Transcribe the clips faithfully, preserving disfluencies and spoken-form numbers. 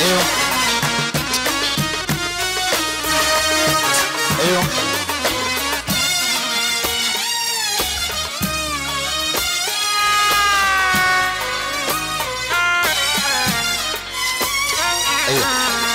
ايوه ايوه ايوه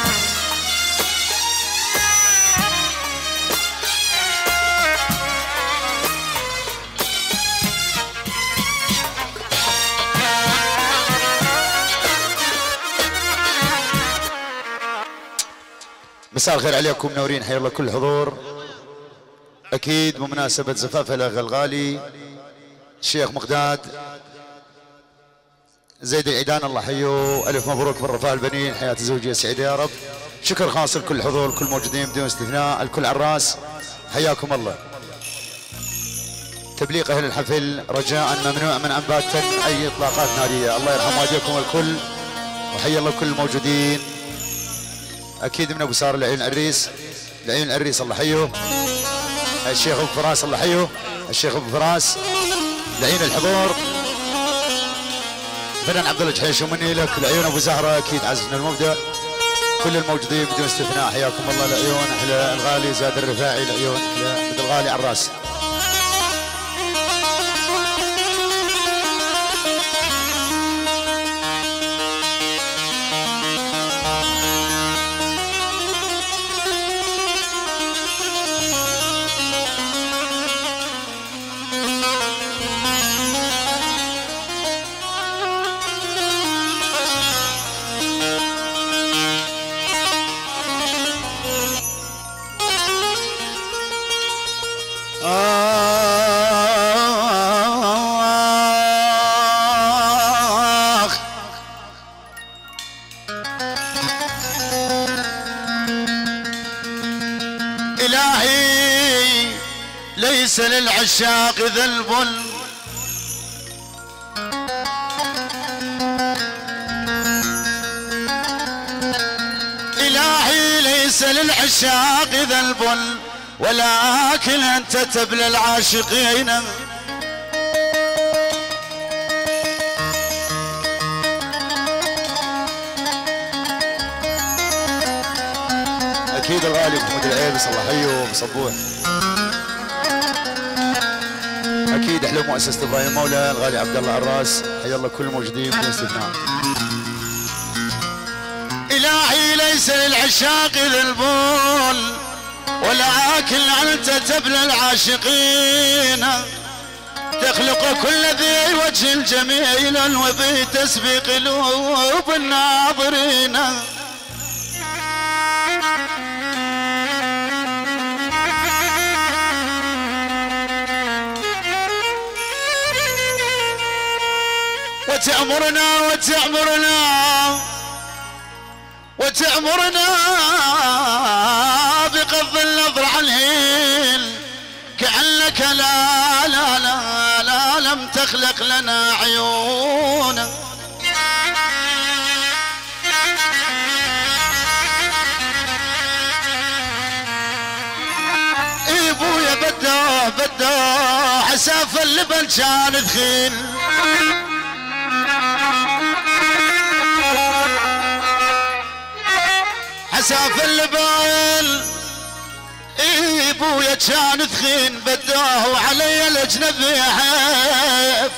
مساء الخير عليكم منورين، حيا الله كل الحضور. اكيد بمناسبة زفاف الاخ الغالي الشيخ مقداد زيد العيدان، الله حيه، الف مبروك بالرفاه البنين، حياة الزوجية سعيدة يا رب. شكر خاص لكل الحضور، كل الموجودين بدون استثناء، الكل على الراس، حياكم الله. تبليغ اهل الحفل رجاء ممنوع من ان باتن اي اطلاقات نارية، الله يرحم والديكم الكل، وحيا الله كل الموجودين. اكيد من ابو سار العين العريس، العين العريس الله حيه، الشيخ ابو فراس الله حيه، الشيخ ابو فراس، العين الحضور، فنان عبد الله جحيش ومني لك، العيون ابو زهره اكيد عزفنا المبدع، كل الموجودين بدون استثناء حياكم الله. العيون احلى الغالي زاد الرفاعي، العيون احلى بدر الغالي على الراس. إلهي ليس للعشاق ذنب إلهي ليس للعشاق ذنب ولكن أنت تبلى العاشقين. اكيد الغالي محمود العيبس الله حيه ومصبوح. اكيد احلى مؤسسه ابراهيم مولى الغالي عبد الله عراس، حيا الله كل الموجودين بدون استثناء. إلهي ليس للعشاق ذنب ولكن أنت تبلى العاشقين، تخلق كل ذي وجه جميل وفي تسبيق قلوب الناظرين. وتأمرنا وتأمرنا وتأمرنا بغض النظر عن الهين، كأنك لا لا لا لا لم تخلق لنا عيون. إيه بويا بده بده عساف اللبن كان ثخين، عساف اللبن إيه بويا كان ثخين، بداه علي الاجنبي حيف.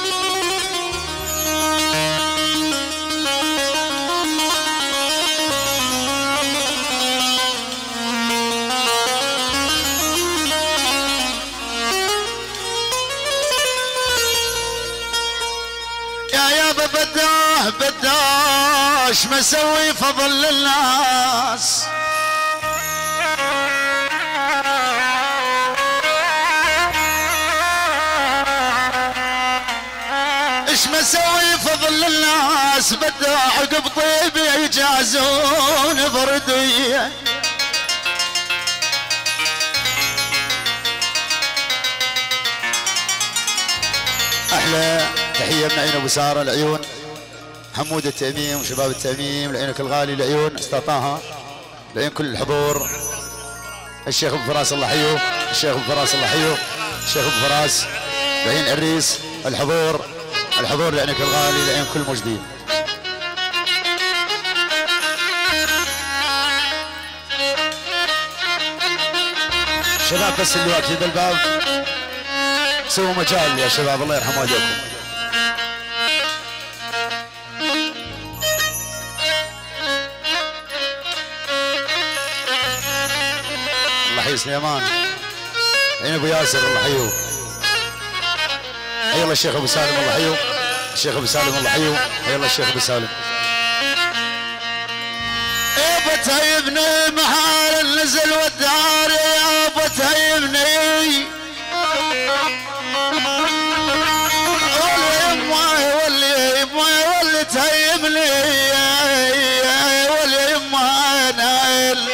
يا يابا بداه بداش ما اسوي فضل الناس، ايش ما اسوي فضل الناس، بدا عقب طيبي يجازون برديه. احلى تحيه من عين ابو ساره العيون، حمود التأميم وشباب التأميم، لعينك الغالي العيون استاذ طه، لعين كل الحضور، الشيخ ابو فراس الله حيه، الشيخ ابو فراس الله حيه، الشيخ ابو فراس، لعين عريس الحضور، الحضور لعينك الغالي، لعين كل موجودين. شباب بس اللي واقفين بالباب سووا مجال يا شباب، الله يرحم والديكم. الله يحيي سليمان، عين ابو ياسر الله يحييه. حي الله الشيخ ابو سالم الله يحييه، الشيخ ابو سالم الله يحييه، حي الله الشيخ ابو سالم. يا بتهيبني محال النزل والدار، يا بتهيبني واللي يمه واللي يمه واللي تهيبني واللي يمه نايل.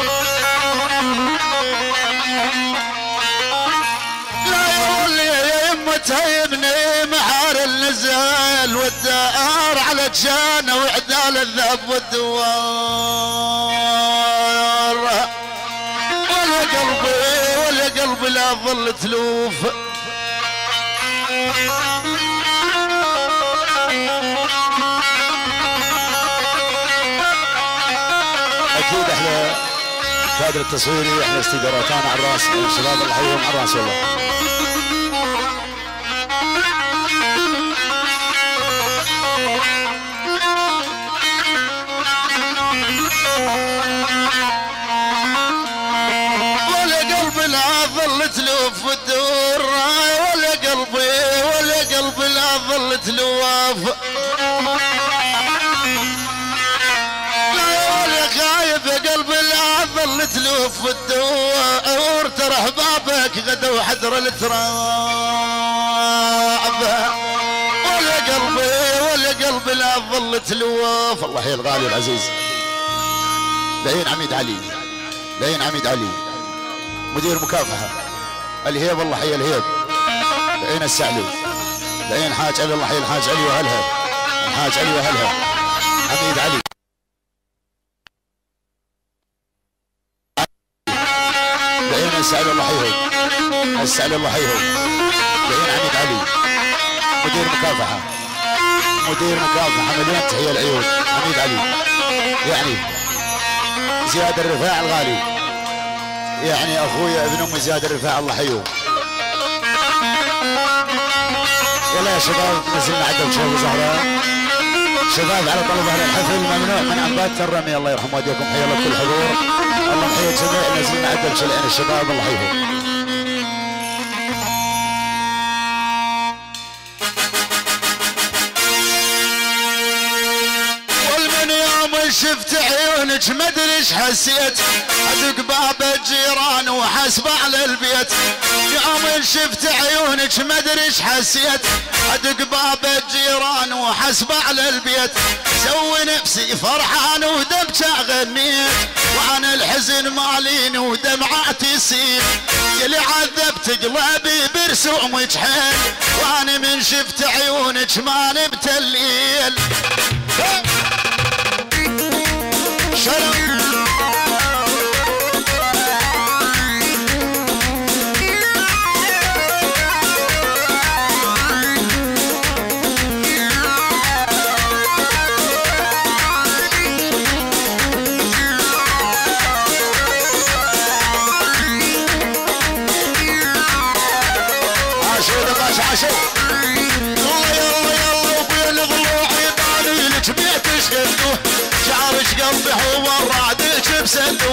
لا يا واللي يمه تهيبني محال النزل والدار، على جانا وعدال الذهب والدوار. ولا قلبي ولا قلبي لا ظل تلوف. اكيد احنا كادر التصويري، احنا استداراتنا على الراس، الشباب الله يحييهم على الراس والله. ولا قلبي لا ظل تلوف وتدور، ولا قلبي ولا قلبي لا ظل تلوف. لا ولا خايف قلبي لا ظل تلوف وتدور، ترى احبابك غدوا حذر التراب. ولا قلبي ولا قلبي لا ظل تلوف. الله يحيي الغالي العزيز لعين عميد علي، لعين عميد علي مدير مكافحة الهيب، الله حي الهيب. لعين السعلو، لعين حاج علي، الله حي الحاج علي واهلها، الحاج علي واهلها، عميد علي. لعين السعلو الله حيهم، السعلو الله حيهم. لعين عميد علي مدير مكافحة، مدير مكافحة مليون تحية العيون عميد علي. يعني زياد الرفاع الغالي، يعني اخويا ابن ام زياد الرفاع الله حيوه. يلا يا شباب نزلنا عدل شباب زهراء، شباب على طلب اهل الحفل ممنوع من انبات الرمي، الله يرحم والديكم. حي الله كل حضور، الله محيي الجميع. نزلنا عدل شلعين الشباب الله حيهم. شفت عيونك ما ادري ايش حسيت، ادق باب الجيران وحسب على البيت. يوم شفت عيونك ما ادري ايش حسيت، ادق باب الجيران وحسب على البيت. سوي نفسي فرحان ودمعة غنيت، وانا الحزن مالين ودمعاتي يسيل. اللي عذبت قلبي برسومك حيل، وانا من شفت عيونك ما نمت الليل. شرم عاشوا دقاش عاشوا. يلا يلا يلا وبين ضلوعي طالي لك بيت شقدوه، شعرك قلبي هو الرعدك بسدو.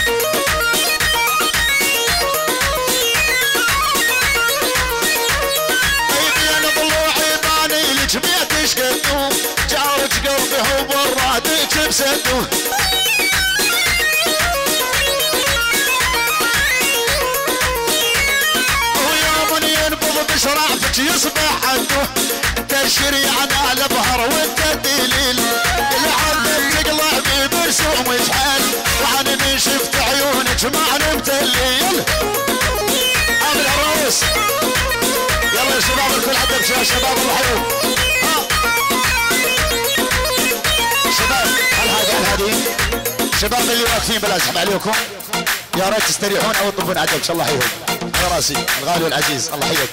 بين ضلوعي طالي لك بيت شقدوه، شعرك قلبي هو الرعدك بسدو. شرعتك يصبح عنده، انت الشريعة على البحر وانت الدليل. اللي حبك قلبي برسوم وجحال، وانا من شفت عيونك ما نمت الليل. عامل العروس يلا يا شباب الكل عدم يا شباب الله حلو. شباب هل هذه هل هذه شباب اللي واقفين بلا اسحب عليكم، يا ريت تستريحون او تطلبون عدم ان شاء الله يحييهم. على راسي الغالي والعزيز الله يحييك.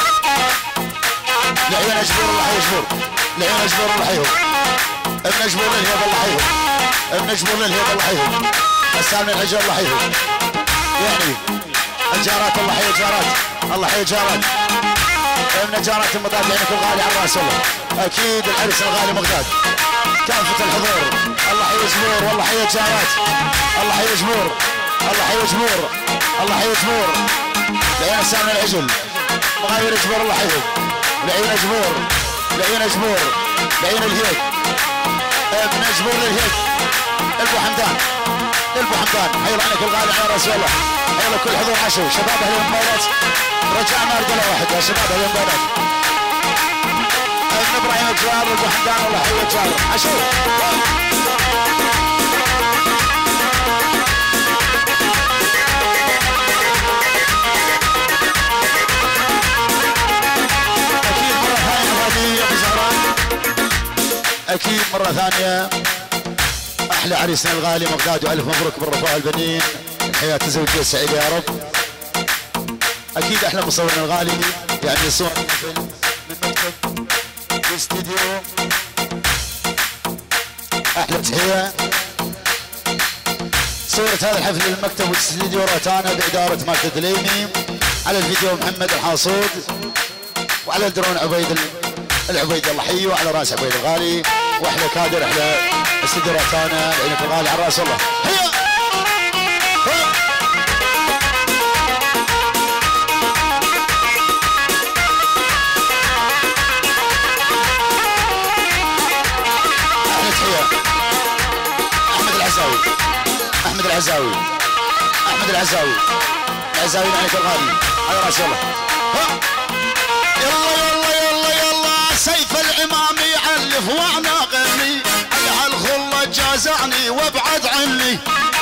لعيون اجبور الله يجبر، لعيون اجبور الله يحييهم. ابن اجبور للهيب الله يحييهم، ابن اجبور للهيب الله يحييهم. السالم العجل الله يحييهم. يعني الجارات الله حي الجارات الله حي الجارات من جارات المضاد عينك الغالي على الراس والله اكيد العرس الغالي مغداد كافة الحضور الله حي جمهور والله حي الجارات الله حي جمهور الله حي جمهور الله حي جمهور لعين سامي العجل مغاير جمهور الله حيهم لعين جمهور لعين جمهور لعين الهيك ابن جمهور للهيك البو حمدان البو حمدان حي عنك الغالي على راس والله حي كل حضور عشو شباب اهل الموبايلات رجعنا رجل واحد يا شباب اهل الموبايلات ابن ابراهيم الجار البو حمدان الله حي الجار عشو اكيد مرة ثانية احلى عريسنا الغالي مغداد والف مبروك بالرفاه البنين الحياة الزوجية السعيدة يا رب. اكيد احلى مصورنا الغالي يعني صور من مكتب الاستديو احلى تحية صورة هذا الحفل للمكتب والاستديو روتانا بإدارة ماجد الدليمي على الفيديو محمد الحاصود وعلى الدرون عبيد العبيد الله حيه وعلى راس عبيد الغالي واحلى كادر احلى استديو روتانا لعينك الغالي على راس والله هيا احلى تحيه احمد العزاوي احمد العزاوي احمد العزاوي العزاوي لعينك الغالي على راس والله سيف الامام يعلف وانا غني على هالخله جازعني وابعد عني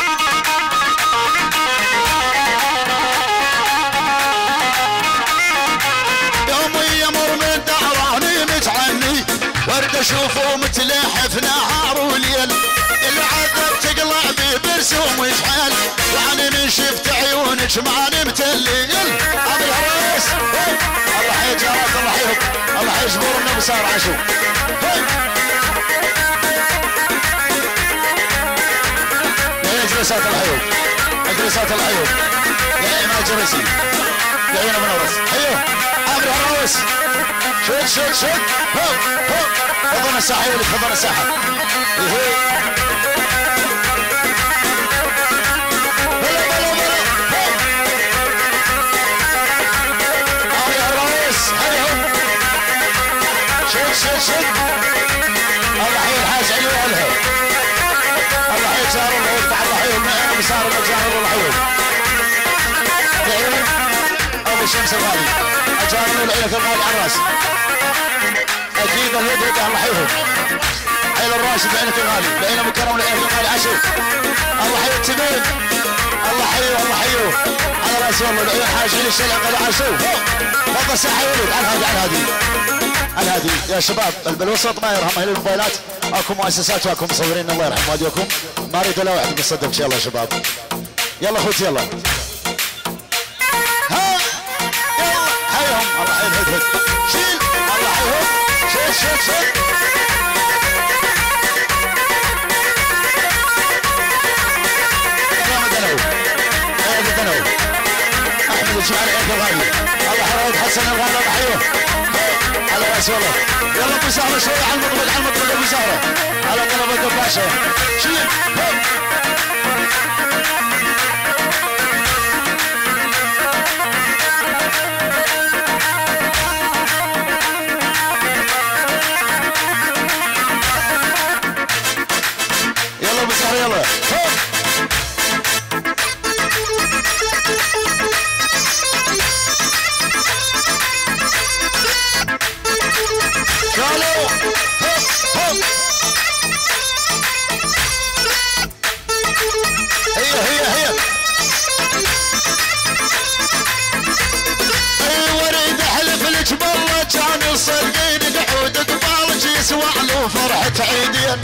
يومي يمر من دعراني متعني ورد اشوفه متلحف نهار وليل العذب تقلع بي برسوم وجحال يعني من شفت عيونك ما نمت الليل ابو العريس الله حي جارات الله حيهم الله حي جبور النبي صار عاشو لعين جلسات الحيوم جلسات الحيوم لعين ما جرسي لعين ابو نورس حيوه ابو العريس شد شد شد هو هو فضلنا الساحه يا ولد فضلنا الساحه شد شد الله حي الحاج علي واهلها الله حي جار الله يفتح الله حي المعين وصار الجار الله حي لعين ابو شمس الغالي اجار له لعينك الغالي على الراس اكيد اليد يده الله حيهم حي الراشد لعينك الغالي لعين ابو كرم لعينك الغالي عاشوا الله حي التميم الله حيه الله حيه على راس والله لعين الحاج علي الشلع قال عاشوا فضل ساحه يا ولد على هذه على هذه على هذه يا شباب بالوسط ما يرحم اهل الموبايلات اكو مؤسسات واكو مصورين الله يرحم والديكم ما اريد الا واحد مصدق ان شاء الله يا شباب يلا اخوتي يلا ها يلا حيهم الله حي الهدهد شيل الله حيهم شيل شيل شيل يا مدنو يا مدنو احمد الجمال عيد الغالي الله حراود حسن الغالي الله حيهم على راس والله يلا ابو سهره شويه على المطبق على المطبق ابو سهره على طلب الدباشه شيل يلا ابو سهره يلا صدقيني قعود قبالك يسوع له فرحة عيدين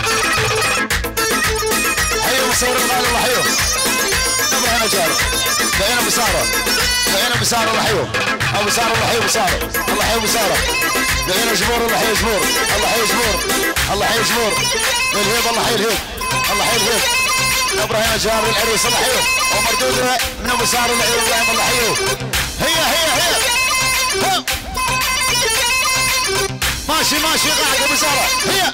حيو مصور الغالي الله حيو نبغى هنا جارة لقينا ابو سارة لقينا ابو سارة الله حيو ابو سارة الله حيو ابو سارة الله حيو ابو سارة لقينا جبور الله حيو جبور الله حيو جبور الله حيو جبور الهيب الله حيو الهيب الله حيو الهيب ابراهيم جار العريس الله حيوه ومردوده من ابو سار العيون ابراهيم الله حيوه. هي هي هي ها. ماشي ماشي قاعد ابو ساره هي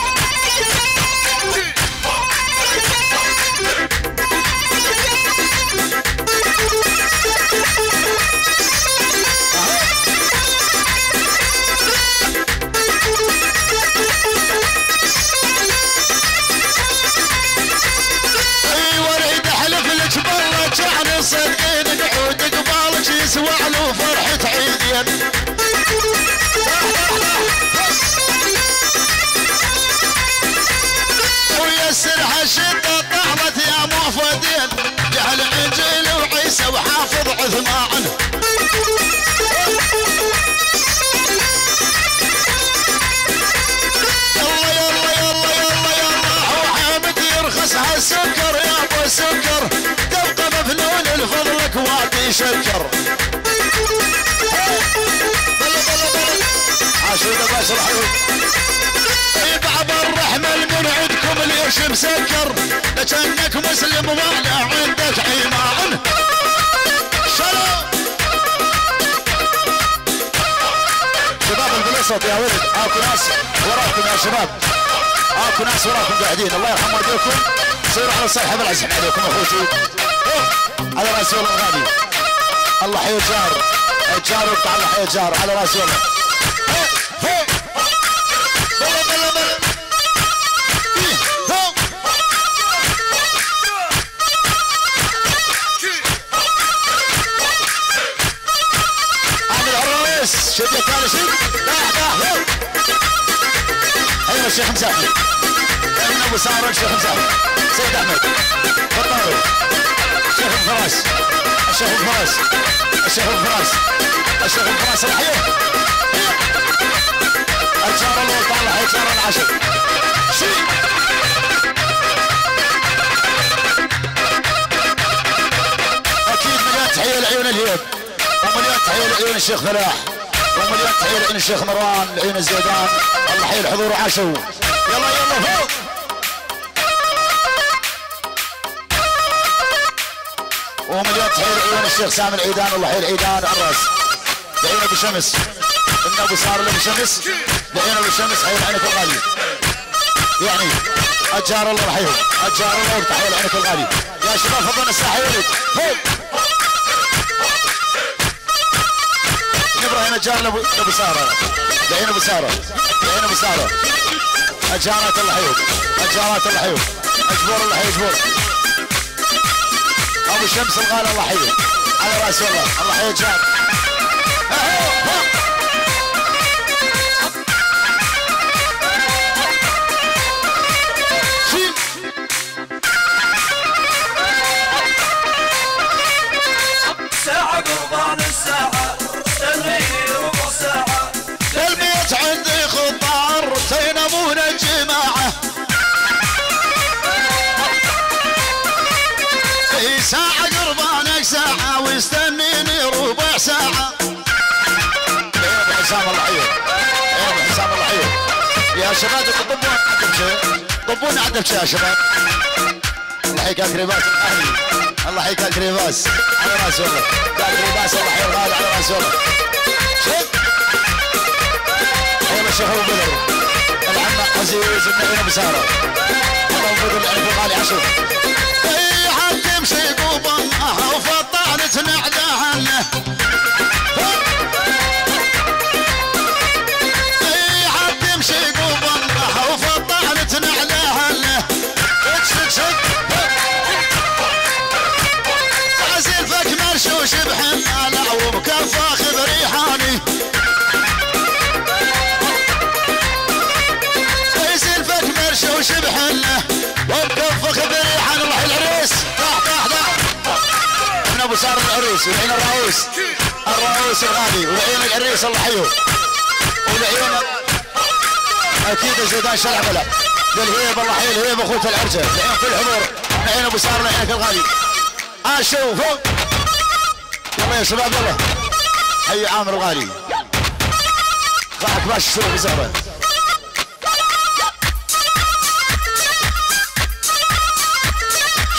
صدقين قعود قبالك يسوى له فرحة عيدين. ويسرها شدة طعمت يا موفدين جعل انجيل وعيسى وحافظ عثمان. يلا يلا يلا يلا يلا وحامد يرخص هالسكر يا ابو سكر تبقى مفنون لفضلك وادي شكر. عاشور باش الحلو يبعب الرحمة من عندكم ليش مسكر لكنك مسلم ولا عندك ايمان. شلون شباب البلوصة يا ولد اكو ناس وراكم يا شباب اكو ناس وراكم قاعدين الله يرحم والديكم صيروا على الصيحة بالعزم عليكم اخوتي على راس والله الغالي. الله حي الجار الجار وقطع الله حي الجار على راس والله. عامل العرايس شد يا كالي شد داح داح. ايوه الشيخ مسافر ايوه ابو ساره الشيخ مسافر سيد احمد بطاوي الشيخ الفراس الشيخ الفراس الشيخ الفراس الشيخ الفراس الحيه الجار الله تعالى الجار العشر شيء اكيد مليون تحيه لعيون الهيب ومليون تحيه لعيون الشيخ فلاح ومليون تحيه لعيون الشيخ مروان لعيون الزيدان الله حي الحضور وعاشوا. يلا يلا فوق ومليون تحيه لعيون الشيخ سامي العيدان الله حي العيدان الراس لعيون ابو شمس ان ابو صار ابو شمس لعيون ابو شمس حي العينك الغالي يعني الجار الله رحيم الجار الله تحيه العينك الغالي يا شباب فضلنا الساحه يا ولد فوق. ابراهيم الجار لابو ساره لعيون ابو ساره لعيون ابو ساره الجارات الله حيوك الجارات الله حيوك اجبور الله حي اجبور ابو شمس الغالي الله حيوك على راس والله الله حي الجار. ساعة قربان الساعة تغيري ربع ساعة للبيت عندي خطار تينمون الجماعة في ساعة قربانك ساعة واستنيني ربع ساعة. يا ابو حسام الله حيوك يا ابو حسام الله حيوك يا شباب طبون عدم شيء طبون عدم شيء يا شباب. الله يحييك كريباس الاهلي الله يحييك كريباس على راس والله كريباس الله يحيي الغالي على راس والله. شوف يلا الشيخ ابو بدر العم عزيز النعيم ابو ساره الله ابو بدر العرف الغالي عشر. اي حد تمشي قوبها وفطانت نعدها له اي حد تمشي قوبها وفطانت نعدها له اكشك شك عزيل فك مرشوش بحمالة ومكفاخ بريحاني عزيل فك مرشوش بحله ومكفخ بريحان الله العريس طاح طاح طاح من ابو سار العريس والعين الراوس الراوس الغالي والعين العريس الله حيوه والعيون اكيد زيدان شرع بلا للهيب الله حي الهيب اخوته العرجه العين في الحضور العين ابو سار العينك الغالي. اه شوفوا يلا يا شباب يلا حي عامر الغالي ضحك باش شوف بزهره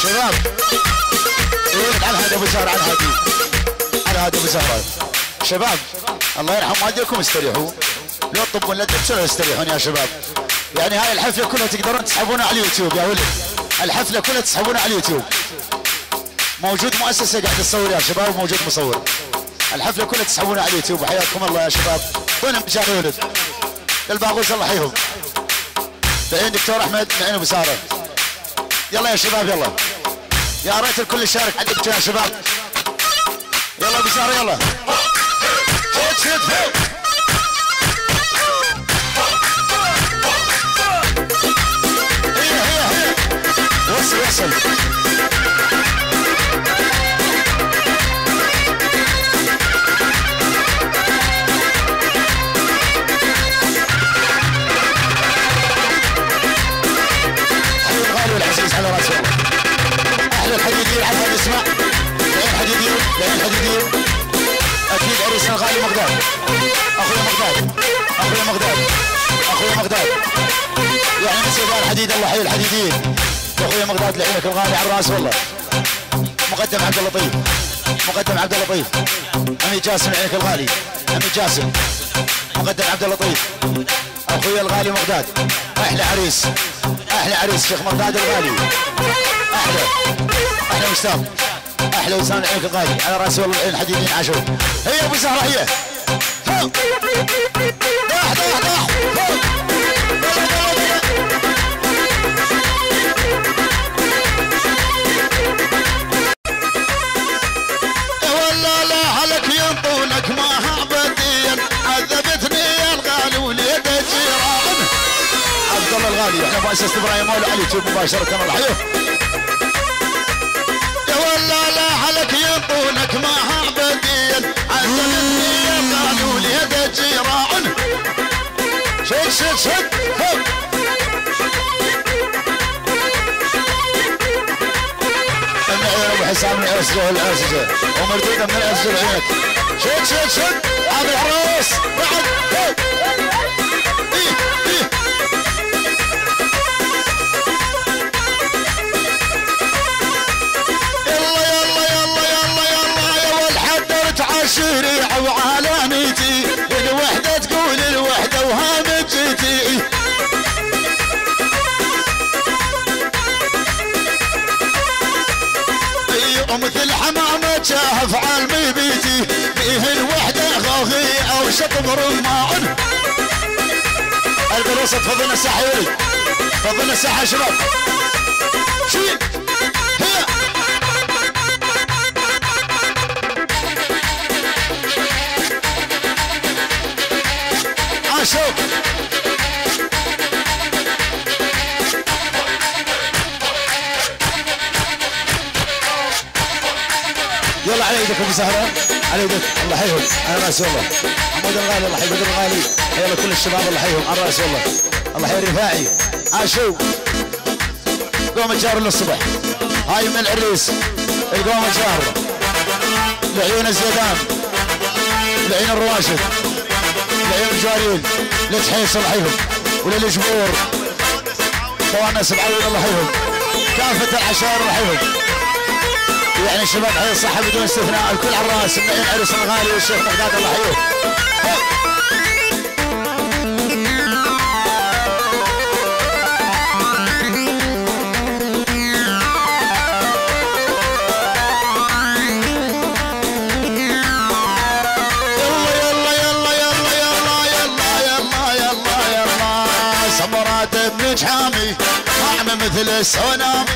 شباب ايه على هذا ابو زهر على هادي على هذا ابو زهر شباب الله يرحم والديكم استريحوا لو تطبون لا تبصروا استريحون يا شباب يعني هاي الحفله كلها تقدرون تسحبونها على اليوتيوب يا ولد الحفله كلها تسحبونها على اليوتيوب موجود مؤسسه قاعد تصور يا شباب وموجود مصور الحفله كلها تسحبونها على اليوتيوب وحياكم الله يا شباب وين مشان يا ولد الباغوز الله يحييهم بعين دكتور احمد بعين ابو ساره يلا يا شباب يلا يا ريت الكل يشارك عندك يا شباب يلا ابو ساره يلا شد شد هي هي هي وصل وصل على راس والله احلى الحديدين على هذا اسمع لين حديدين لين حديدين اكيد عريسنا الغالي مقداد اخويا مقداد اخويا مقداد اخويا مقداد يعني من سيدان الحديد الله يحيي الحديدين اخويا مقداد لعينك الغالي على الراس والله مقدم عبد اللطيف مقدم عبد اللطيف عمي جاسم لعينك الغالي عمي جاسم مقدم عبد اللطيف اخويا الغالي مقداد احلى عريس احلى عريس شيخ مقداد الغالي احلى احلى مشتاق احلى وسام عينك الغالي على راس والله الحديدين عاشوا هي ابو زهره هي داح داح داح ولا لا عليك ينطونك ما ابديا عذبتني الغالي وليد جيران عبد الله الغالي احنا مؤسسه ابراهيم مولى على اليوتيوب مباشره الله يحييه ولا لا عليك ينطونك ما ابديا عذبتني الغالي وليد جيران شد شد شد ابو حسام من الاسجه الاسجه ومردوده من الاسجه عينك شد شد شد عبد الحراس بعد إيه إيه. يلا يلا يلا يلا يلا يا ولد حضرت عشريع وعلامتي الوحده تقول الوحده وهامجتي مثل حمامة شاف عالمي بيتي فيه الوحدة غوغي او شطب رمان البروسة تفضلنا الساحة يا ولد تفضلنا الساحة يا شباب شيل هي عاشوك يلا على يدك ابو زهره على يدك الله يحييهم على راس والله حمود الغالي الله يحيي بدر الغالي يلا كل الشباب الله يحييهم على راس والله الله يحيي الرفاعي عاشو قوم الجار للصبح هاي من العريس القوم الجار لعيون الزيدان لعيون الرواشد لعيون الجواريل لتحيس الله يحييهم وللجمهور طوانس بعيون الله يحييهم كافه العشائر الله يحييهم يعني الشباب حي الصحة بدون استثناء الكل على الراس من عريس الغالي والشيخ مقداد الله يحييه يلا يلا يلا يلا يلا يلا يلا يلا سمرات بن جحامي طعم مثل السونامي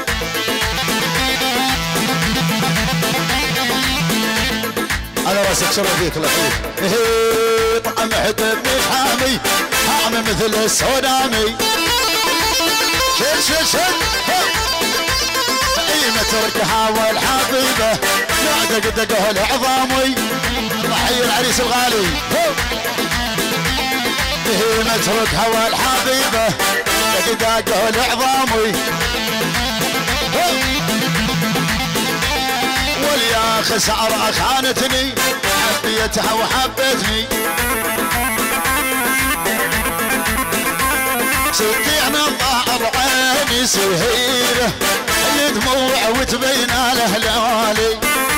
على راسك شرف فيك الله يحييك طعم حد بن حامي طعم مثل السونامي شد شد شد قيمة تركها والحبيبة لا دق دقه العظامي الله يحيي العريس الغالي قيمة تركها والحبيبة دق دقه العظامي واليا خسارة خانتني حبيتها وحبتني ستي انا ضاع عيني سهيره دموع وتبين الاهلوالي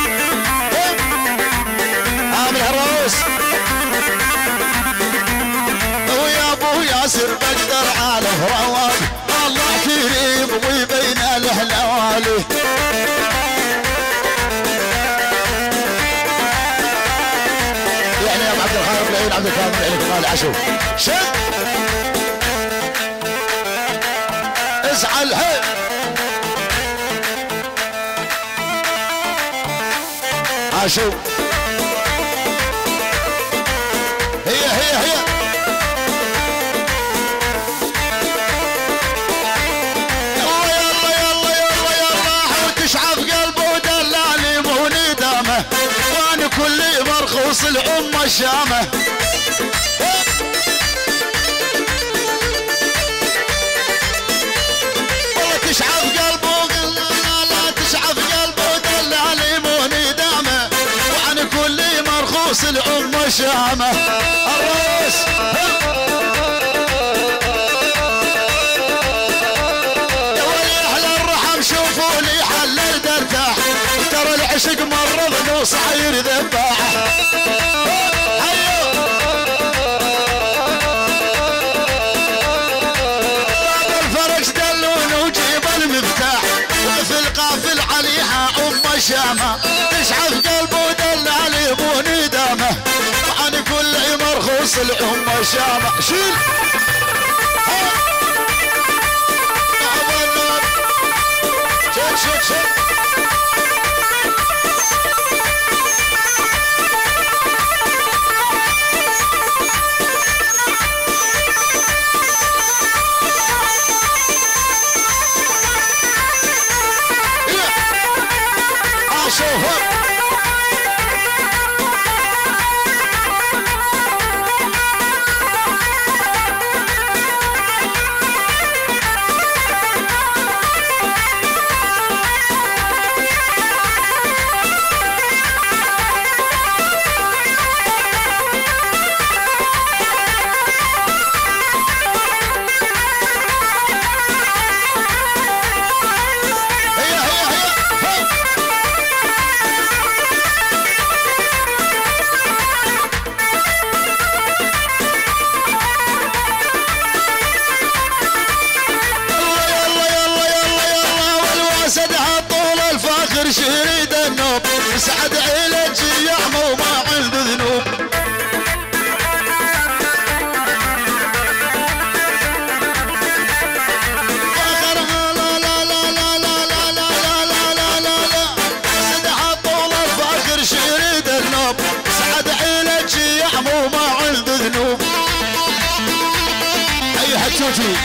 عامل الروس ويا ابو ياسر بقدر على رواد الله كريم ويبين الاهلوالي يعني يا ابو عبد الخالق العين عبد الكامل العين قال عشو شد ازعل هي عشو هي هي هي يلا يلا يلا يلا يلا وتشعف قلبه ودلالي مو ندامه وانا كل مرخوص الامه شامه والله تشعف قلبه لا لا تشعف قلبه ودلالي مو ندامه وانا كل مرخوص الامه شامه الروس يا ولي اهل الرحم شوفوني حللت ارتاح ترى العشق مرض وصاير ذباح هيو باب الفرج دلون وجيب المفتاح وفي القافل عليها ام شامه تشعف قلبه ودلالي مو ندامه وعن كل مرخوص الام شامه شيل شيل شيل شيل شريد النوب سعد عيلك يعمى وما عنده ذنوب فاخرها لا لا لا لا لا لا لا لا لا لا لا سدها طول الفاخر شريد النوب سعد عيلك يعمى وما عنده ذنوب اي حتشوفي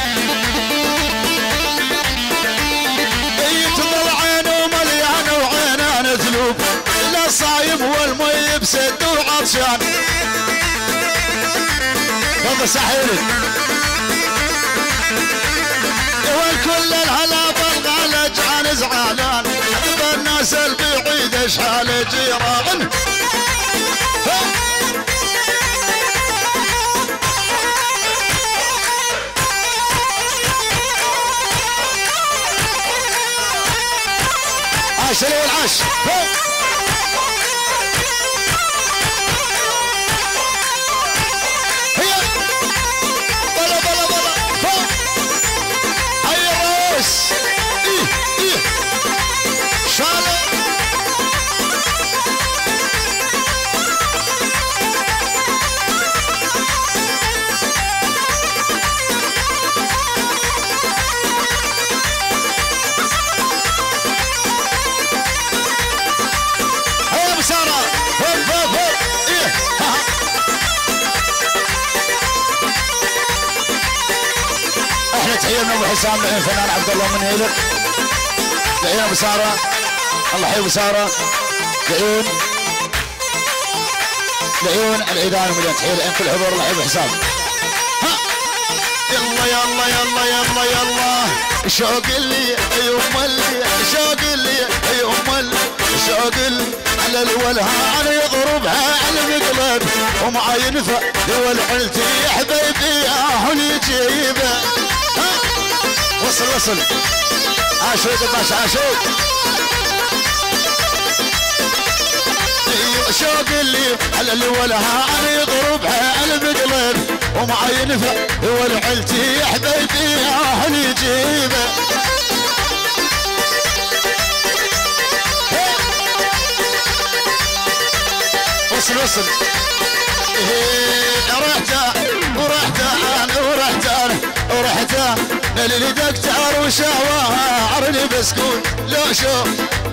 لا صايم والمي بسد وعطشان هذا سحيلك والكل الهلا بالغالج عن زعلان حب الناس البعيد اشحال جيران عاش والعاش تحية ابو حسام الفنان عبد الله من هيلك لعيون ابو ساره الله يحيي ابو ساره لعيون لعيون العيدان مليون تحية لعيون كل حضور الله يحيي ابو حسام ها يلا يلا يلا يلا يلا شوق اللي يوم اللي شوق اللي يوم اللي شوق اللي على الولهان يضربها على المقلب وما ينفع دول حلتي يا حبيبي يا حلي جيبه وصل وصل عاشوق الباشا عاشوق شوق اللي على اللي ولها انا يضربها المقلب وما ينفع والعلتي يا حبيبي يا اهل يجيبه وصل وصل رحت ورحت انا ورحت انا ورحت انا اللي دكتور وشوارني بسكوت لو شوف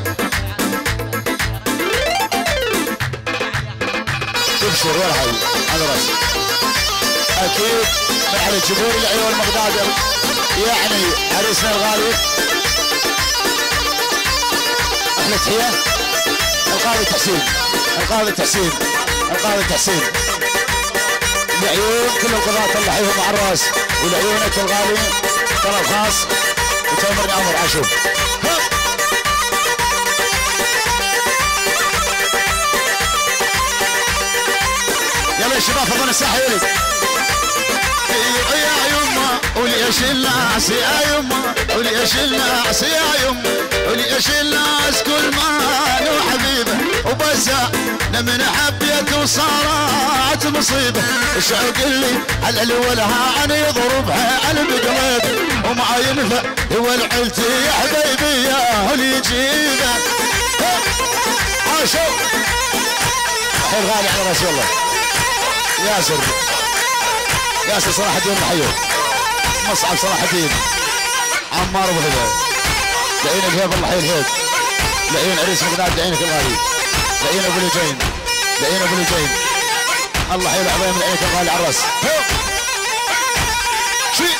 تبشر ولا حي على راسي اكيد من على جمهور العيون المقدادر يعني عريسنا الغالي احلى تحيه القاضي تحسين القاضي تحسين القاضي تحسين العيون كل القضاة الله يحييهم على الراس والعيونك الغالي طلب خاص وتامر عمر عاشور يلا يا شباب فضل الساحه يلي يا يما وليش الناس يا يما وليش الناس يا يما وليش الناس كل ما له حبيبه وبس انا من حبيت وصارت مصيبه الشوق اللي على اللي ولها انا يضربها قلب قلب وما ينفع هو العلتي يا حبيبي يا هل يجيبه عاشق الحين غالي على راسي والله ياسر ياسر صلاح الدين الحيو مصعب صلاح الدين عمار ابو هبه لعين الهيب الله حي الهيب لعين عريس مقداد لعينك الغالي لعين ابو لجين لعين ابو لجين الله حي العظيم لعينك الغالي على الراس شي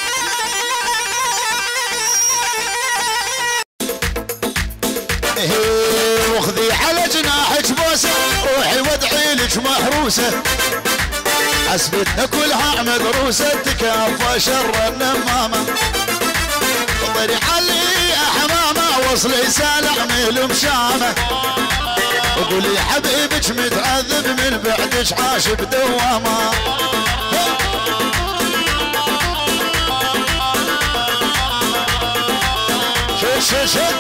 واخذي على جناحك بوسه روحي وادعي لك محروسه حسبتنا كلها مدروسه تكافى شر النمامه طري علي يا حمامه وصلي سالع ميل مشامه وقولي حبيبك متعذب من بعدك عاش بدوامه شد شد شد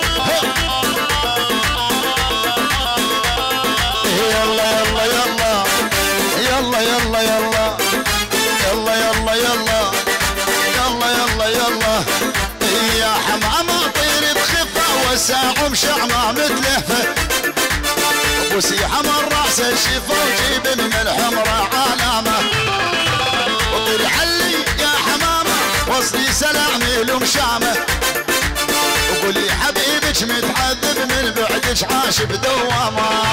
يلا يلا يلا يلا يلا يلا يلا يلا يلا يلا يلا يلا يا حمامة طيري بخفة وساع مشعمة متلهفة بوسي حمر راس الشفا وجيب من الحمرة علامة وطيري علي يا حمامة وصلي سلامي لمشامة وقولي حبيبك متعذب من بعدك عاش بدوامة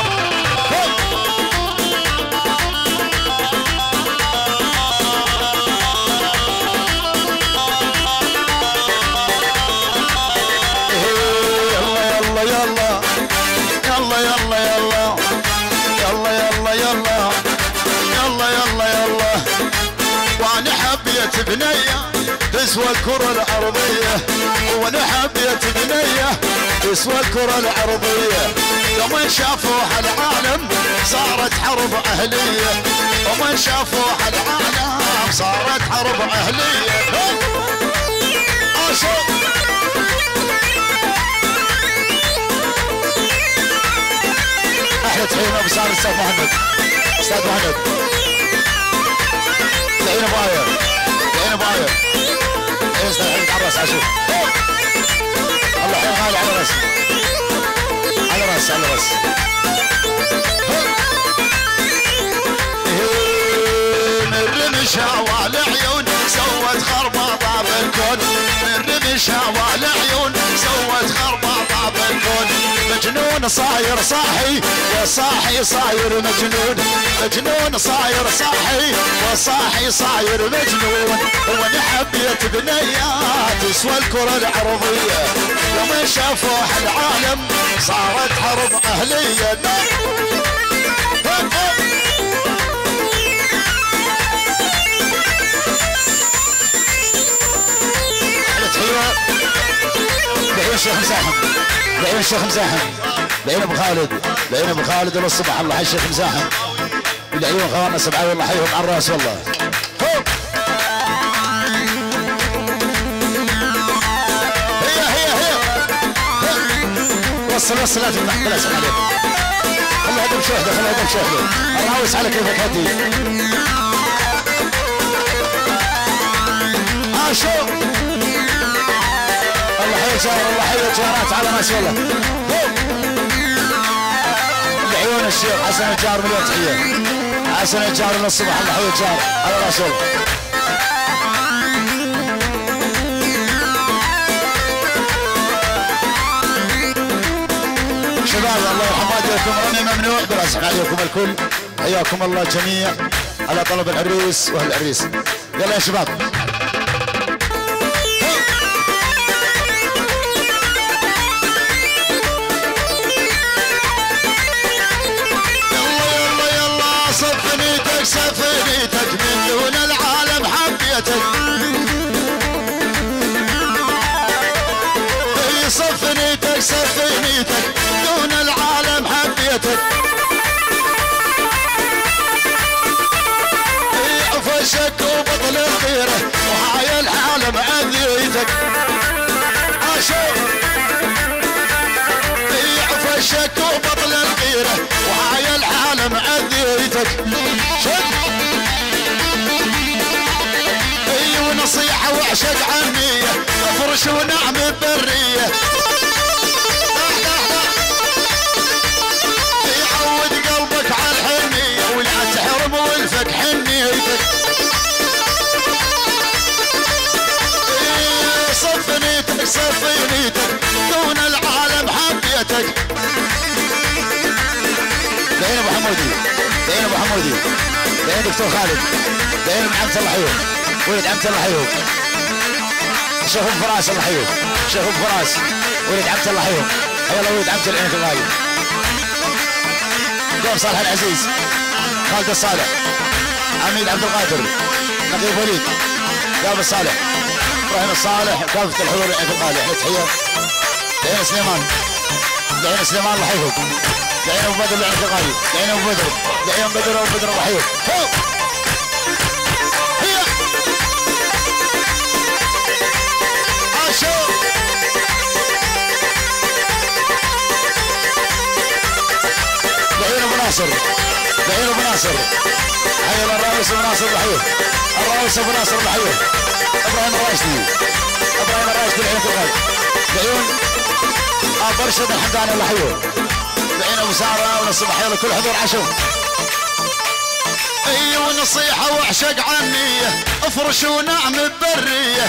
بنية تسوى الكرة الأرضية وانا حبيت بنية تسوى الكرة الأرضية ومن شافوها العالم صارت حرب أهلية ومن شافوها العالم صارت حرب أهلية أشوف احلى تحيه ابو سعد استاذ محمد استاذ محمد لعين ابو عاير لعين ابو عاير لعين استاذ حمد على الراس عاشور الله يحيي غالي على راسي على راسي على راسي من رمشها والعيون سوت خربطة بالكون من رمشها والعيون سوت خربطة بالكون مجنون صاير صاحي وصاحي صاير مجنون مجنون صاير صاحي وصاحي صاير مجنون وانا حبيت بنيات تسوى الكرة العرضية ومن شافوها العالم صارت حرب أهلية لعين الشيخ مزاحم لعين الشيخ مزاحم لعين ابو خالد لعين ابو خالد للصبح الله حي الشيخ مزاحم لعيون اخواننا سبعه والله حيهم على الراس والله هي هي هي وصل وصل لا تفتح بلا اسمع عليك. خليها دم شوحده خليها دم شوحده. الراوس على كيفك هدي. عاشو. الله حي الجار الله حي الجارات على ناس والله. لعيون الشيخ حسن الجار مليون تحيه. حسن الجار من الصبح الله حي الجار على راس والله. شباب الله يرحم والديكم رمي ممنوع براسح عليكم الكل. حياكم الله جميع على طلب العريس واهل العريس. يلا يا شباب. سفينتك من دون العالم حبيتك. اي سفينتك سفينتك دون العالم حبيتك. اي عفشك وبطل الغيره وهاي العالم اذيتك. عاشق اي عفشك وبطل الغيره وهاي العالم اذيتك. اي ونصيحة واعشق عمية افرش ونعم برية. يعود قلبك على الحنية ولا تحرم والفك حنيتك. صفنيتك صفنيتك دون العالم حبيتك. دعين ابو حمودي دعين ابو حمودي دعين دكتور خالد دعين ابن عمت الله حيوك ولد عمت الله حيوك. شيخ ابو فراس الله حيوك شيخ ابو فراس ولد عمت الله حيوك. حيا الله ولد عمت العين الغالي. دوم صالح العزيز خالد الصالح عميد عبد القادر نقيب وليد جاب الصالح ابراهيم الصالح كافة الحضور العين الغالي. احلى تحية. دعين سليمان دعين سليمان الله حيوك. دعين ابو بدر العين الغالي دعين ابو بدر دعين ابو بدر ابو بدر الله حيوك. دعين ابو ناصر دعين ابو ناصر. حي الله الراوس ابو ناصر الحيوك. الراوس ابو ناصر الحيوك. ابراهيم الراشدي ابراهيم الراشدي العين الغالي. دعيون ابو ارشد الحمداني الله حيوك. دعين ابو ساره ونص حيله كل حضور عشو. اي ونصيحة واعشق عنية افرش ونعم برية.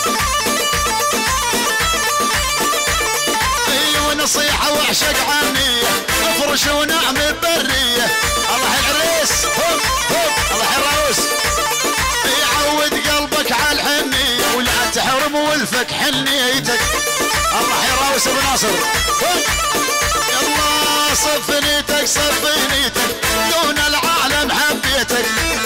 اي ونصيحة واعشق عنية افرش ونعم برية. الله العريس هوب هوب الله الراوس. يعود قلبك على الحنية ولا تحرم والفك حنيتك. الله الراوس ابو ناصر هوب. يلا صفنيتك صفنيتك دون العالم حبيتك.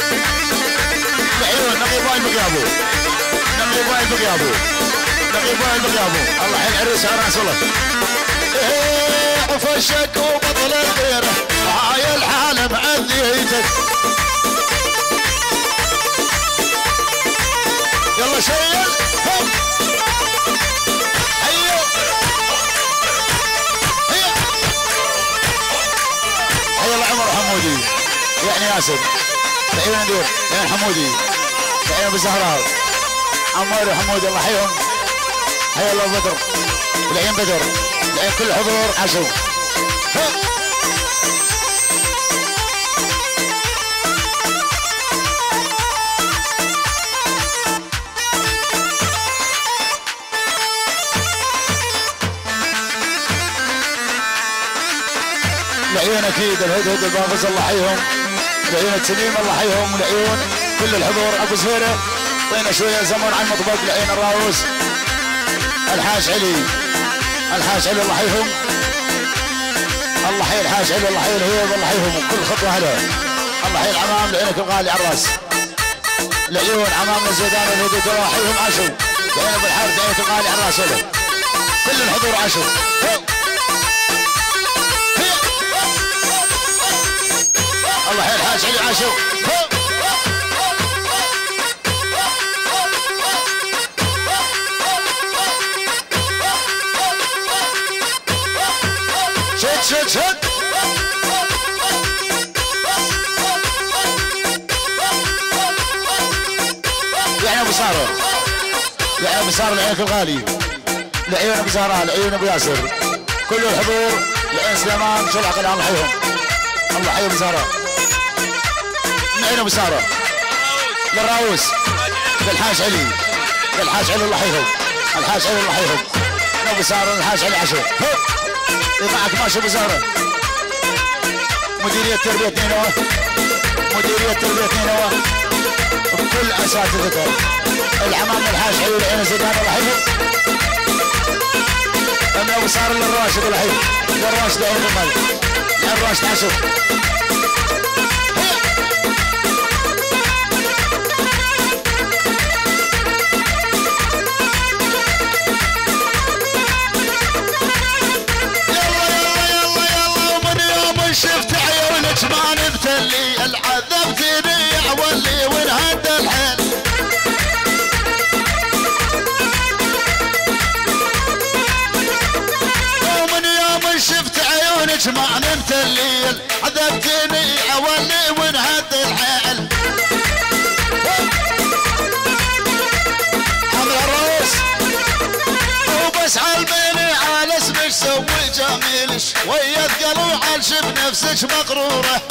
دعيون نقيب وائل بقيابو نقيب وائل بقيابو نقيب وائل بقيابو. الله حي العريس على راس الله. ايه عفشك وبطل الغيره هاي العالم اذيتك. يلا شيل هوب. ايوه حي الله عمر حمودي يعني ياسر. دعيون ندير دعيون حمودي دعيون ابو زهراء عمار وحمودي الله حيهم. حي الله بدر العين بدر العين كل حضور عشو. العيون اكيد الهدهد البابز الله حيهم. العيون التميم الله حيهم. والعيون كل الحضور ابو زهيره وين شويه زمن عن مطبق. العين الراوس الحاج علي الحاج علي الله حيهم. الله حي الحاج علي الله حي الهيب الله حيهم وكل خطوه هلا. الله حي العمام لعينك الغالي على الراس. العيون عمام الزيدان والهدوء الله حيهم عشو. لعين ابو الحارث لعينك الغالي على الراس هلا. كل الحضور عشو. الله حي الحاج علي عاشو. شد شد شد يعني ابو ساره يعني ابو ساره العينك الغالي لعيون ابو زهراء لعيون ابو ياسر كل الحضور لعين سليمان شلع قناه الله يحييهم الله يحيي ابو زهراء من عين ابو ساره للراوس للحاج علي للحاج علي الله يحييهم الحاج علي الله يحييهم ابو ساره للحاج علي عشر معك ماشي ابو زهراء مديريه تربيه نينوى مديريه تربيه نينوى بكل اساتذته العمام الحاج علي العين زيدان الله يحييهم انا ابو صار للراشد الحين للراشد عين المال للراشد عشر يلا يلا يلا يلا ومن يوم شفت عيونك ما نبتلي العذاب تبيع واللي ونهد الحيل شفت عيونك ما نمت الليل عذبتني اولي ونهد الحيل حمل الروس وبس عالبيني على اسمك سوي جميلش ويا ثقلوا عالش بنفسك مقروره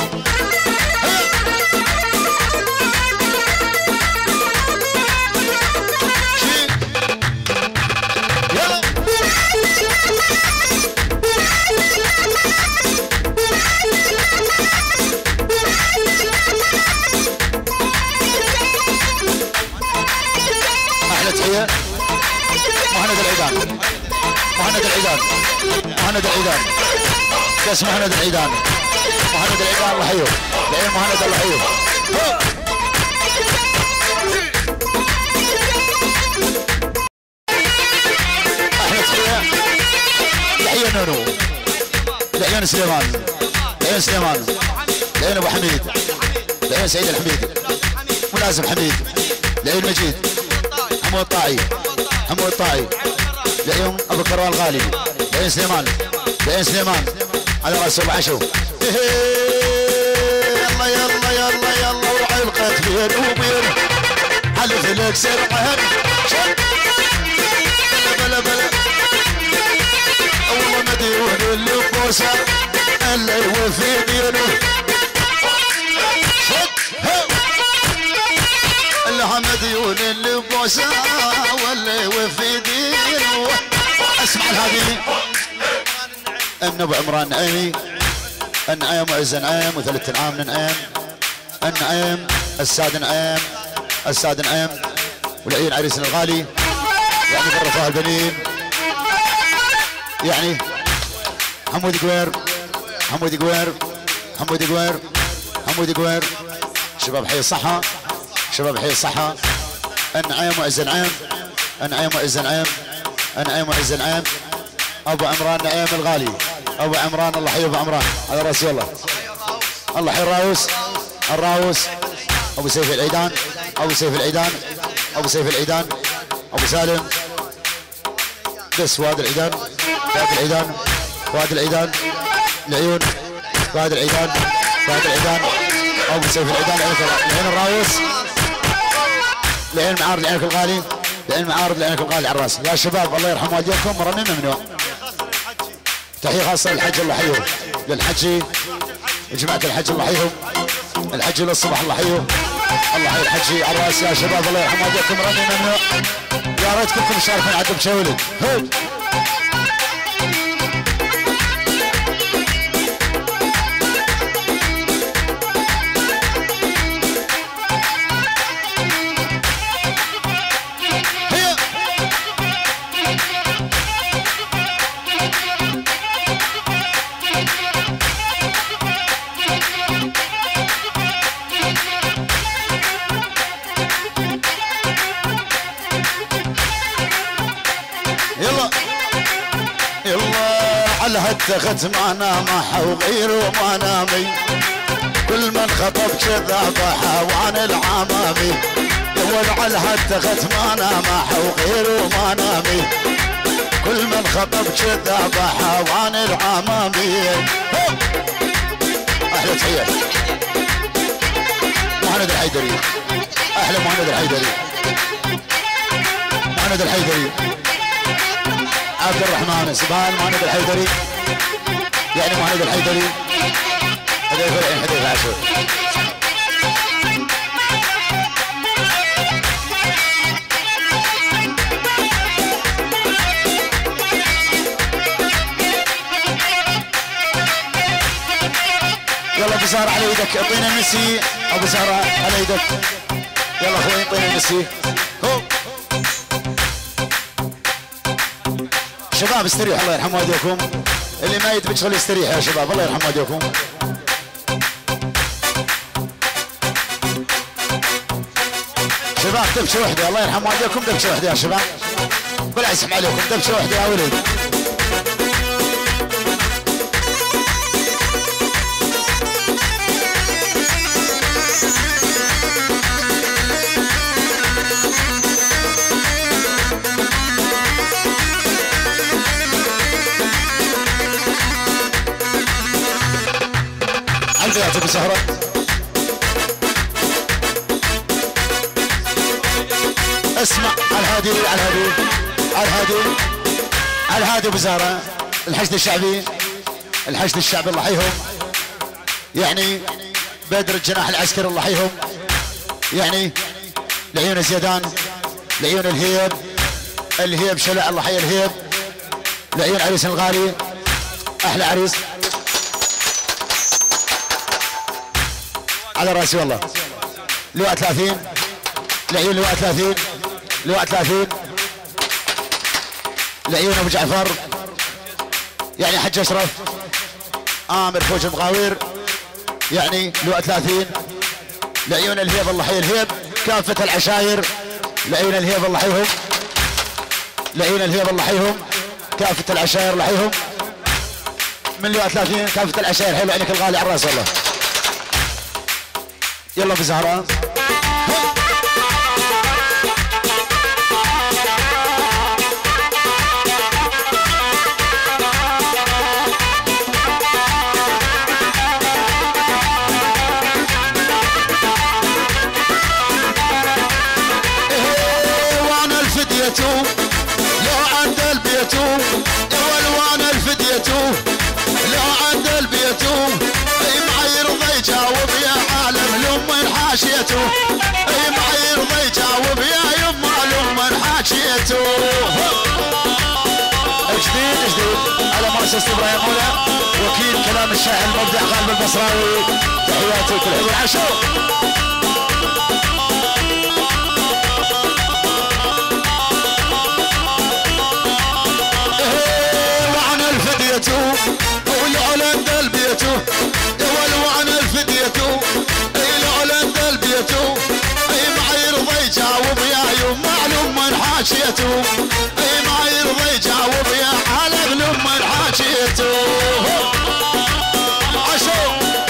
مهند العيدان مهند العيدان مهند العيدان كاس مهند العيدان مهند العيدان الله يحييه لعين مهند الله يحييه احلى تحيه لعين نونو لعين سليمان لعين سليمان لعين ابو حميد لعين سعيد الحميد ملازم حميد لعين مجيد حمود طاعي حمود طاعي لعيون ابو كروان الغالي لعين سليمان لعين سليمان على راس ابو عشو يلا يلا يلا يلا وعلقت بين وبين حلف لك سرعه بلا بلا والله مديون اللي بوسه اللي يوفي دينه مديون اللي بوسه واللي وفي دينه اسمع هذه ابن ابو عمران نعيمي النعيم وعز نعيم وثلاث نعام نعيم النعيم الساد نعيم الساد نعيم والعين عريسنا الغالي يعني بالرفاه البنين يعني حمود قوير حمود قوير حمود قوير حمود قوير شباب حي الصحة شباب حي الصحة النعيم وعز نعيم النعيم وعز نعيم النعيم وعز نعيم ابو عمران نعيم الغالي ابو عمران الله يحيي ابو عمران على راسي الله الله يحيي الراوس الراوس ابو سيف العيدان ابو سيف العيدان ابو سيف العيدان ابو سالم بس فؤاد العيدان فؤاد العيدان فؤاد العيدان العيون فؤاد العيدان فؤاد العيدان ابو سيف العيدان العين الراوس العين معارض العينك الغالي العين معارض العينك الغالي على الراس يا شباب الله يرحم والديكم مرنين ممنوع تحيه خاصه للحج الله يحييهم للحجي جماعه الحج الله يحييهم الحجي للصبح الله يحييه الله يحيي الحجي على الراس يا شباب الله يرحم والديكم مرنين ممنوع يا ريت كلكم تشاركون عدم شولد هود اتخذ ما نامح وغيره ما نامي كل من خطب كذا بحوان العمامي يقول على اتخذ ما نامح وغيره ما نامي كل من خطب كذاب حوان العمامية. احلى تحية مهند الحيدري، احلى مهند الحيدري، مهند الحيدري، عبد الرحمن سبحان مهند الحيدري، يعني مهند الحيدري حذيفه العين حذيفه عشر. يلا ابو زهره على يدك، اعطينا المسي ابو زهره على يدك، يلا اخوي اعطينا المسي. هو شباب استريح الله يرحم والديكم، اللي ما يتبي شغل يستريح يا شباب الله يرحم والديكم. شباب دبشه وحده الله يرحم والديكم، دبشه وحده يا شباب بلا يسمع عليكم، دبشه وحده يا ولد. عندي ابو زهره اسمع على الهادي على الهادي على الهادي على الهادي ابو زهره، الحشد الشعبي الحشد الشعبي الله يحييهم، يعني بدر الجناح العسكري الله يحييهم، يعني لعيون زيدان لعيون الهيب الهيب شلع الله يحيي الهيب، لعيون عريس الغالي احلى عريس على راسي والله. لواء ثلاثين لعيون لواء ثلاثين لواء ثلاثين لعيون ابو جعفر، يعني حج اشرف امر فوج المغاوير، يعني لواء ثلاثين لعيون الهيب الله يحيي الهيب، كافة العشاير لعيون الهيب الله يحييهم، لعيون الهيب الله يحييهم، كافة العشاير الله يحييهم، من لواء ثلاثين كافة العشاير حلو عينك الغالي على الراس والله. يلا ابو زهره وانا الفديتو لو عند البيتو والوان الفديتو لو عند البيتو اي ما يرضى يجاوب يا عالم لام حاشيته، اي ما يرضى يجاوب يا يما لام حاشيته. جديد جديد على مؤسسة ابراهيم مولا وكيل كلام الشاعر المبدع غالب البصراوي، تحياتي وكل حلو عشو. وعن الفديتو والعلن دلبيتو والوعن الفديتو العلن دلبيتو اي ما يرضى يجاوب يا يوم معلوم من حاشيته، اي ما يرضى يجاوب يا عالم من حاشيته. عشو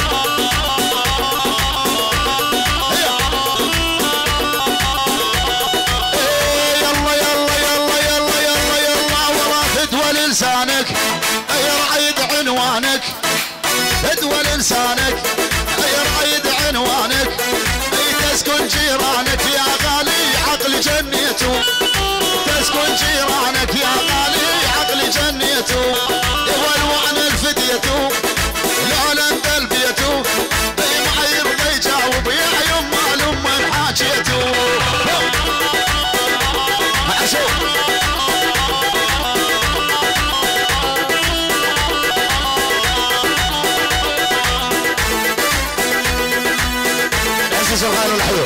يلا يلا يلا يلا يلا يلا ورا فدوى لسانك اي رعيد عنوانك، فدوى لسانك اي رعيد عنوانك، اي تسكن جيرانك يا غالي عقل جنيته، تسكن جيرانك يا غالي عقل جنيته. والوعن الفديته العلن دلبيته اي ما يرضى يجاوب يا يما لما حاجيته. عزيز الغالي الحلو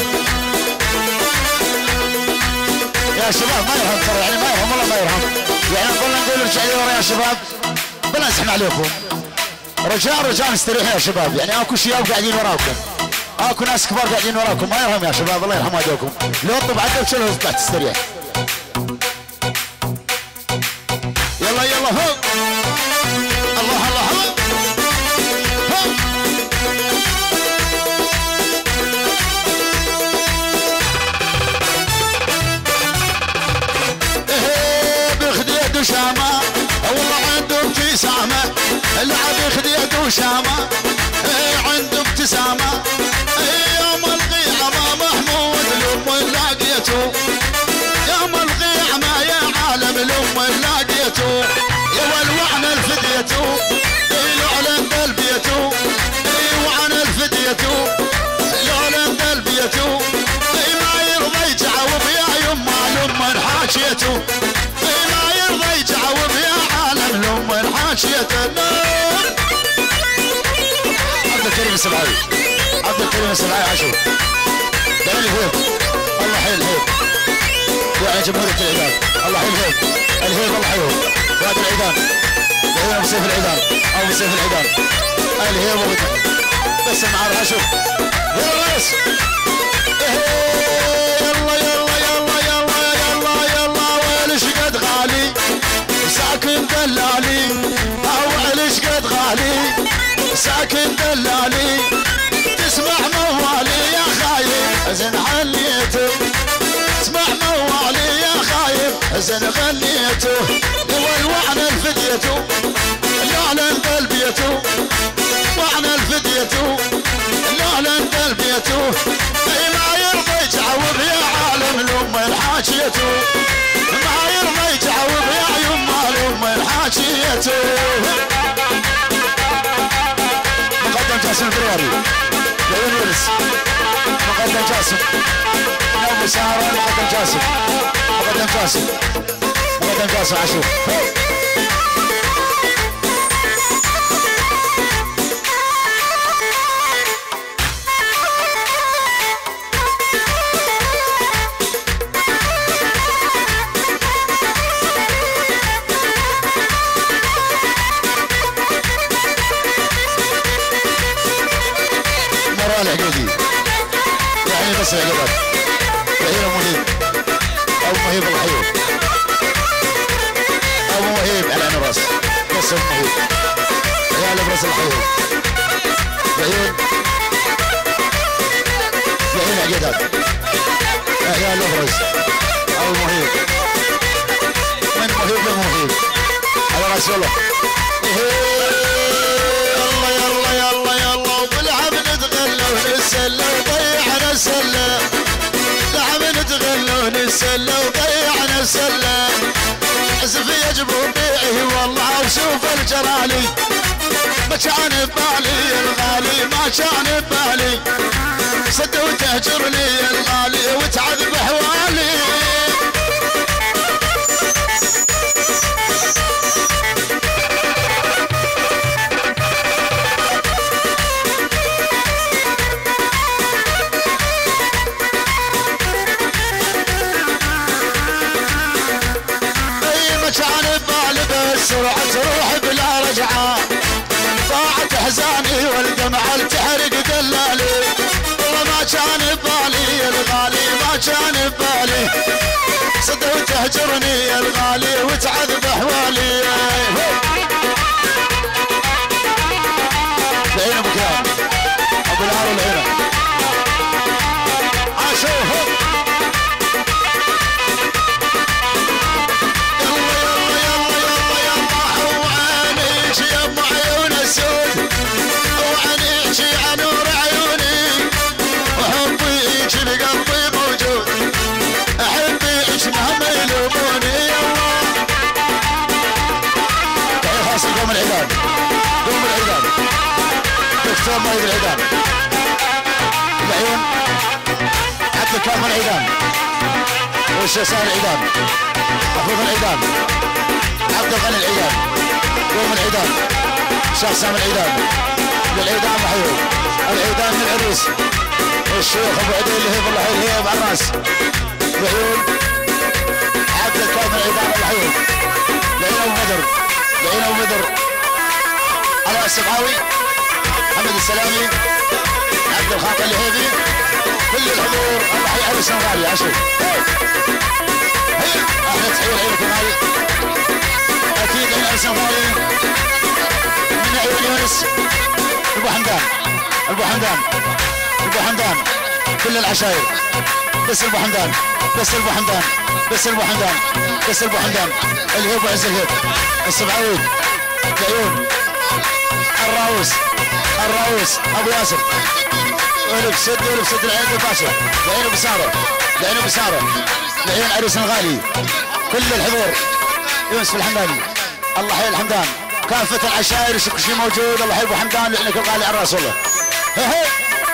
يا شباب ما يرهم ترى، يعني ما يرهم والله ما يرهم، يعني قلنا نقول ارجع لي ورا يا شباب بلا نسمع عليكم، رجال رجال استريحوا يا شباب، يعني اكو شياب قاعدين وراكم، اكو ناس كبار قاعدين وراكم ما يرهم يا شباب الله يرحم والديكم، لو طب عدل شنو تطلع تستريح. يلا يلا فوق الله الله فوق فوق. ايه بخديت شمال ابتسامه العب خديت وشامه عنده ابتسامه يوم القيامه محمود الام لاقيته يوم القيامه يا عالم الام لاقيته يا والوعن الفديته لعلن قلبيته وعن الفديته لعلن قلبيته ما يرضى يجاوب يا يما الام حاشيته ما يرضى يجاوب يا عالم الام حاشيته عبد الكريم السبعاوي عبد الكريم السبعاوي عاشور دعيني هيب الله حي الهيب يا جمهورية العيدان الله حي الهيب الهيب الله حيهم وهذا العيدان دعينا ابو سيف العيدان ابو سيف العيدان الهيب وغدا بس معاه عاشور يلا بس يلا يلا يلا يلا يلا يلا ويلش قد غالي ساكن دلالي او علش قد غالي ساكن دلالي تسمع موالي يا خايف ازن عليته تسمع موالي يا خايف ازن غنيته والوعن الفديته لعلن قلبيته وعن الفديته لعلن قلبيته ما يرضى يجاوب يا عالم الام الحاشيته ما يرضى يجاوب يا يما الام الحاشيته مقدم جاسم البرياري يا يونس مقدم جاسم ابو ساره مقدم جاسم مقدم جاسم مقدم جاسم عاشور العقيدي يعني بس يا جبل يا مهيب ابو مهيب الحيوب ابو مهيب على عين راس بس ابو مهيب يا لبرس الحيوب يعين يعين عقيدات يا لبرس ابو مهيب من مهيب لمهيب على راس والله يلا يلا يلا يلا وبالعب نتغلى ونسلى وضيعنا السلة لعب نتغلى ونسلى وضيعنا السلة اسف يجبر بيعي والله وشوف الجرالي ما كان ببالي الغالي ما كان ببالي صد وتهجرني الغالي وتعذب حوالي سرعة روح بلا رجعة ضاعت احزاني والدمعة تحرق دلالي والله ما كان ببالي الغالي ما كان ببالي صد وتهجرني الغالي وتعذب احوالي العين ابو كرام ابو العار العين عاشوه قوم العيدان قوم العيدان دكتور مايد العيدان العيون عبد الكريم العيدان والشيسان العيدان محفوظ العيدان عبد الغني العيدان قوم العيدان شيخ سامي العيدان للعيدان محيوب العيدان من العريس والشيخ ابو عدي الهيب الله الهيب على الراس العيون عبد الكريم العيدان المحيوب العين ابو بدر العين ابو بدر على السبعاوي محمد السلامي عبد الخاطر الهيبي كل الحضور الله يحيي السنغالي عشر احمد تحيه العين الكمالي اكيد العين السنغالي من عيون يونس ابو حمدان ابو حمدان ابو حمدان كل العشاير بس ابو حمدان بس ابو حمدان بس ابو حمدان بس ابو حمدان الهيب وعز الهيب السبعاوي الرئيس ابو ياسر الف سد الف سد العين الباشا لعين ابو ساره لعين ابو ساره لعين عريسنا الغالي كل الحضور يونس الحمداني الله حي الحمدان كافة العشائر كل شيء موجود الله حي ابو حمدان لانك الغالي على الراس والله هي هي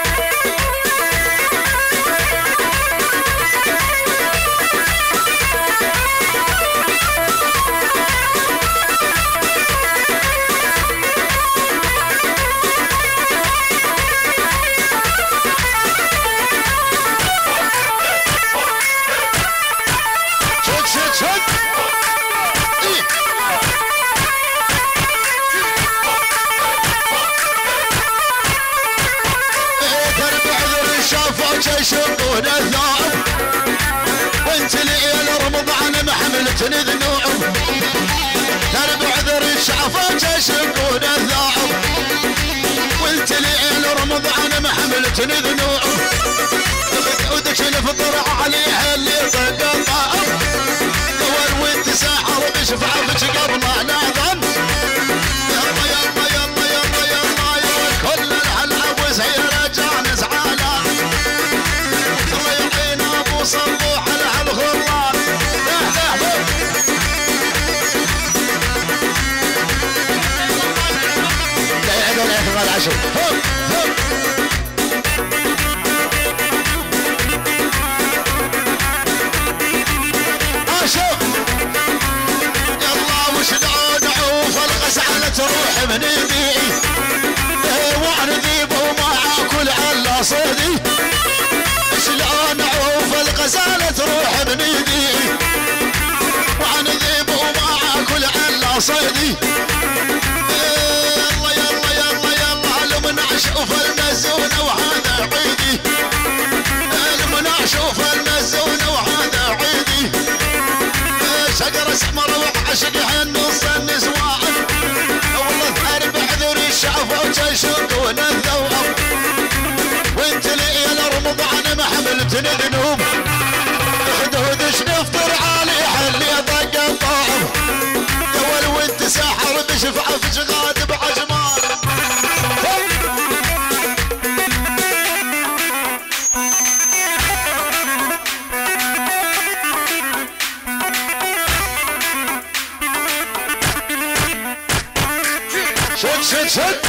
يشقون الثوب وانت لي رمضان ما حملتني ذنوب تربع ذر الشعفات يشقون الثوب وانت لي رمضان ما حملتني ذنوب ودك الفطر عليها اللي طق الطائر دور وانت ساحر بشفعتك قبل ناظم يلا يلا يلا يلا يلا يلا كل الهلا وزهير جانس عالم صلوا على الغراب لا لا لا يعدوا الاعتقاد عشر هوب هوب اشوف يلا وش دعوف الغسالة تروح من يدي وانا ذيب وما اكل على صيدي شلون اعوف الغزالة تروح من ايدي وعن ذيب وما اكل على صيدي يلا يلا يلا يلا المنعش وفي المزونة وهذا عيدي المنعش وفي المزونة وهذا عيدي شجر اسمر وعشقها النص النسوان والله ثار بعذر الشعف وتشقون الذوب وانت لي رمضان ما حملتني ذنوب خدودش نفطر علي حلي طق الطعم يا وانت ساحر بشفعه في شغاد بعجمان شد شد شد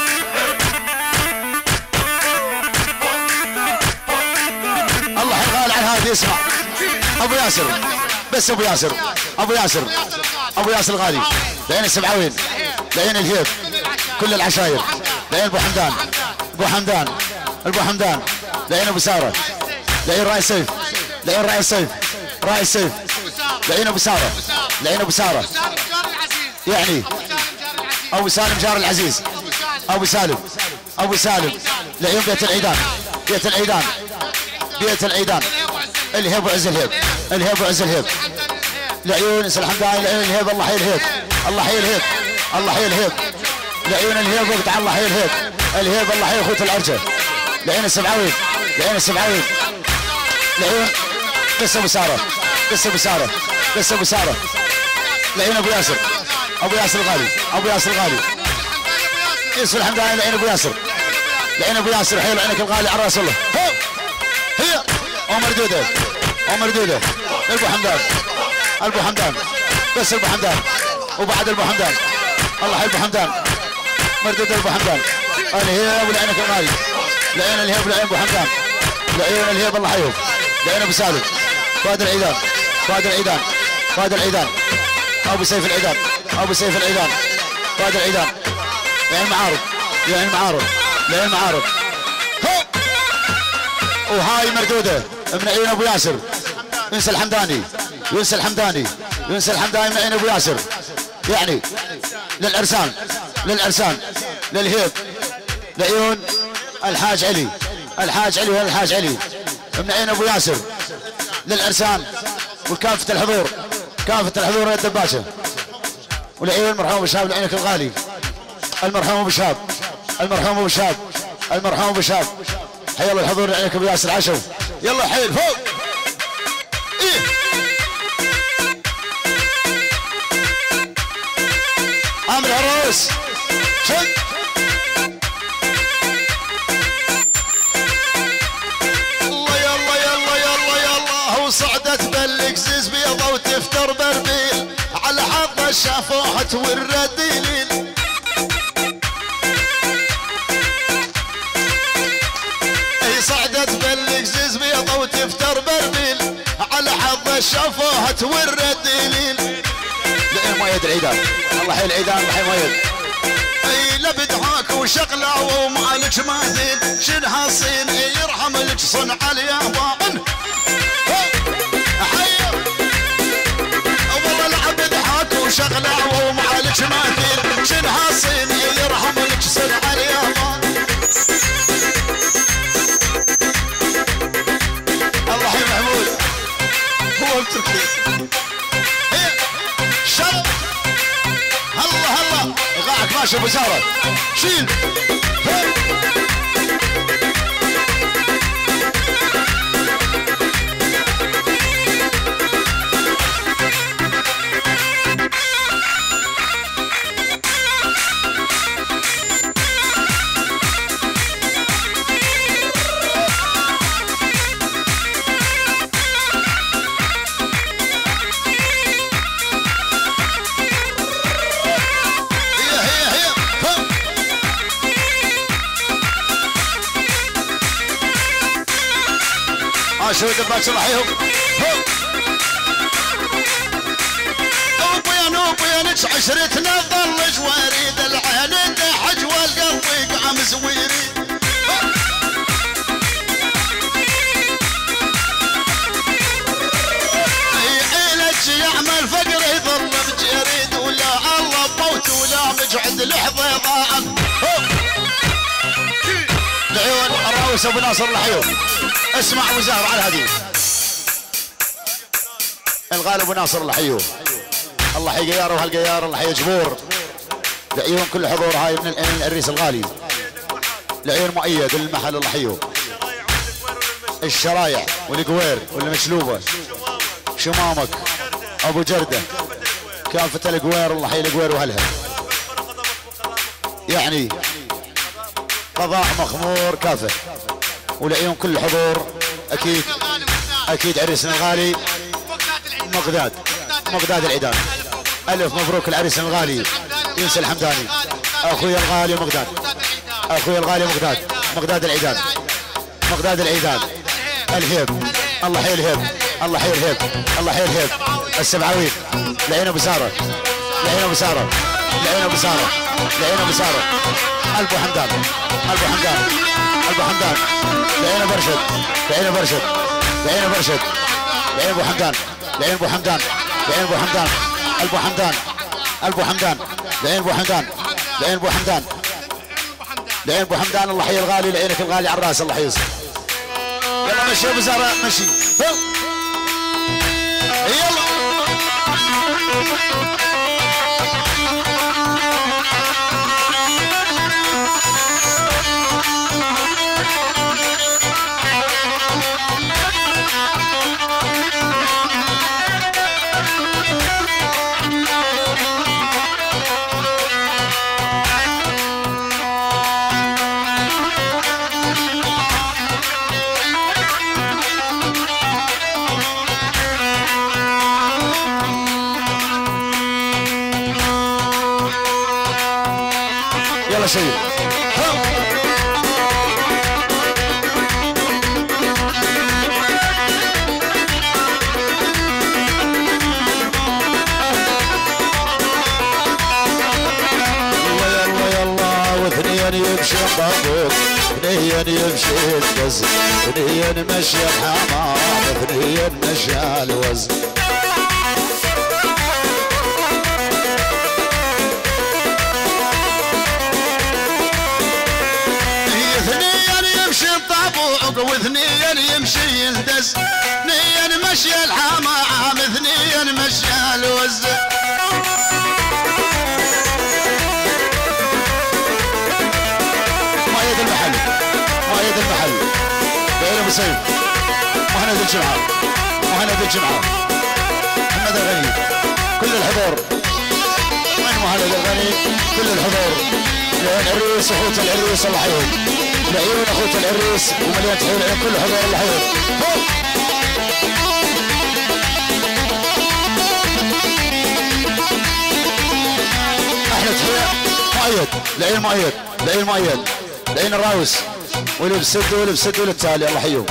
اسمع ابو ياسر بس ابو ياسر ابو ياسر ابو ياسر الغالي لعين السبعوين لعين الهيب كل العشاير لعين ابو حمدان ابو حمدان ابو حمدان لعين ابو ساره لعين راعي السيف لعين راعي السيف راعي السيف لعين ابو ساره لعين ابو ساره يعني ابو سالم جار العزيز ابو سالم ابو سالم لعين بيت العيدان بيت العيدان بيت العيدان الهيب وعز الهيب الهيب وعز الهيب لعيون الحمدان لعيون الهيب الله حي الهيب الله حي الهيب الله حي الهيب لعيون الهيب وقت الله حي الهيب الهيب الله حي اخوة العرجة لعين السبعوين لعين السبعوين لعيون بس ابو ساره بس ابو ساره بس ابو ساره لعين ابو ياسر ابو ياسر الغالي ابو ياسر الغالي يوسف الحمدان لعين ابو ياسر لعين ابو ياسر حيل عينك الغالي على راس الله هي عمر دوده عمر دوده ابو حمدان ابو حمدان بس ابو حمدان وبعد ابو حمدان الله حي ابو حمدان مردود ابو حمدان الهيب ولعينك الغالي لعين الهيب لعين ابو حمدان لعين الهيب الله حيهم لعين ابو سالم فهد العيدان فهد العيدان فهد العيدان ابو سيف العيدان ابو سيف العيدان فهد العيدان لعين المعارض لعين المعارض لعين المعارض وهاي مردوده من عيون ابو ياسر يونس الحمداني يونس الحمداني يونس الحمداني من عين ابو ياسر يعني للارسان للارسان للهيب لعيون الحاج علي الحاج علي والحاج علي من عين ابو ياسر للارسان وكافه الحضور كافه الحضور يا الدباشه ولعيون المرحوم ابو شهاب لعينك الغالي المرحوم ابو شهاب المرحوم ابو شهاب المرحوم ابو شهاب حي الله الحضور لعينك ابو ياسر عشو يلا حيل فوق إيه. عامل عروس شد الشافوحة والرديلين اي صعدت بالقزيز بيضة وتفتر بربيل على حظ الشافوحة والرديلين. لئن مؤيد العيدان الله حي العيدان الله حي مؤيد. اي لبدعاك وشغلة ومالك ماذين شنها الصين يرحم لك صنع اليابان. حي والله العبد حاك وشغلة ومالك ماذين شنها الصين يرحم لك صنع اليابان. الله حي محمود هو بتركي شب هلا هلا غاعك ماشي ابو زهره شيل شو دبات صلاحيهم ابويا نوبيا نج عشرتنا ظل جواريد العين دحج والقلب قام زويري. عيلك يعمل فقر يظل بجريد ولا الله بموت ولا مجعد لحظه ضاعن. العيون الراوس ابو ناصر الحيوم اسمع ابو زهر على هذه الغالب ابو ناصر الحيوم الله حي قياره وهالقيار الله حي جبور. العيون كل حضور هاي من العريس الغالي. العيون مؤيد المحل الله حيوم الشرايع والقوير والمشلوبه شمامك ابو جرده كافه القوير الله حي القوير وهلها يعني قضاء مخمور كافه. والعيون كل حضور اكيد اكيد عريسنا الغالي مقداد مقداد العيدان. الف مبروك العريس الغالي ينسى الحمداني اخوي الغالي مقداد اخوي الغالي مقداد مقداد العيدان مقداد العيدان الهيب الله حي الهيب الله حي الهيب الله حي الهيب السبعاويل العين ابو ساره العين ابو ساره العين ابو ساره العين ابو ساره البو حمدان البو حمدان البو حمدان العين برشد العين برشد العين برشد العين ابو حمدان العين ابو حمدان العين ابو حمدان البو حمدان البو حمدان العين ابو حمدان العين ابو حمدان العين ابو حمدان الله حي الغالي لعينك الغالي على الراس الله يحييك. يلا مشي ابو زهره مشي يلا شيء يلا يلا واثنين يمشي الطابوق اثنين يمشي الوز اثنين مشي الحمام اثنين مشي الوز. واثنين يمشي يندز اثنين مشي الحمام اثنين مشي الوز. مؤيد المحل مؤيد المحل بين ابو سيف مهند الجمعه مهند الجمعه محمد الغني كل الحضور وين مهند الغني كل الحضور العريس اخوة العريس الله يحييهم العيون اخوة العريس ومليان تحيه كل حضور الله يحييهم. مؤيد لعين مؤيد لعين مؤيد لعين الراوس ولبسد ولبسد وللتالي الله يحييهم.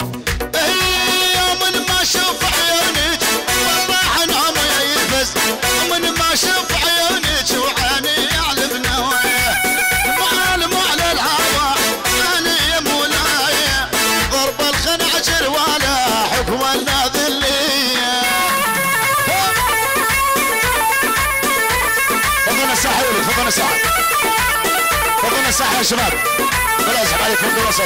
من ما شوف عيونك والله نعم يلبس من ما شوف عيونك وعيني يعلم نوايا معالم على الهوى انا يا مولاي ضرب الخنعجر ولا حكم الناذليه. فضلنا الساحه يا ولد فضلنا الساحه فضلنا الساحه يا شباب بلا اسحب عليك فضل وسط.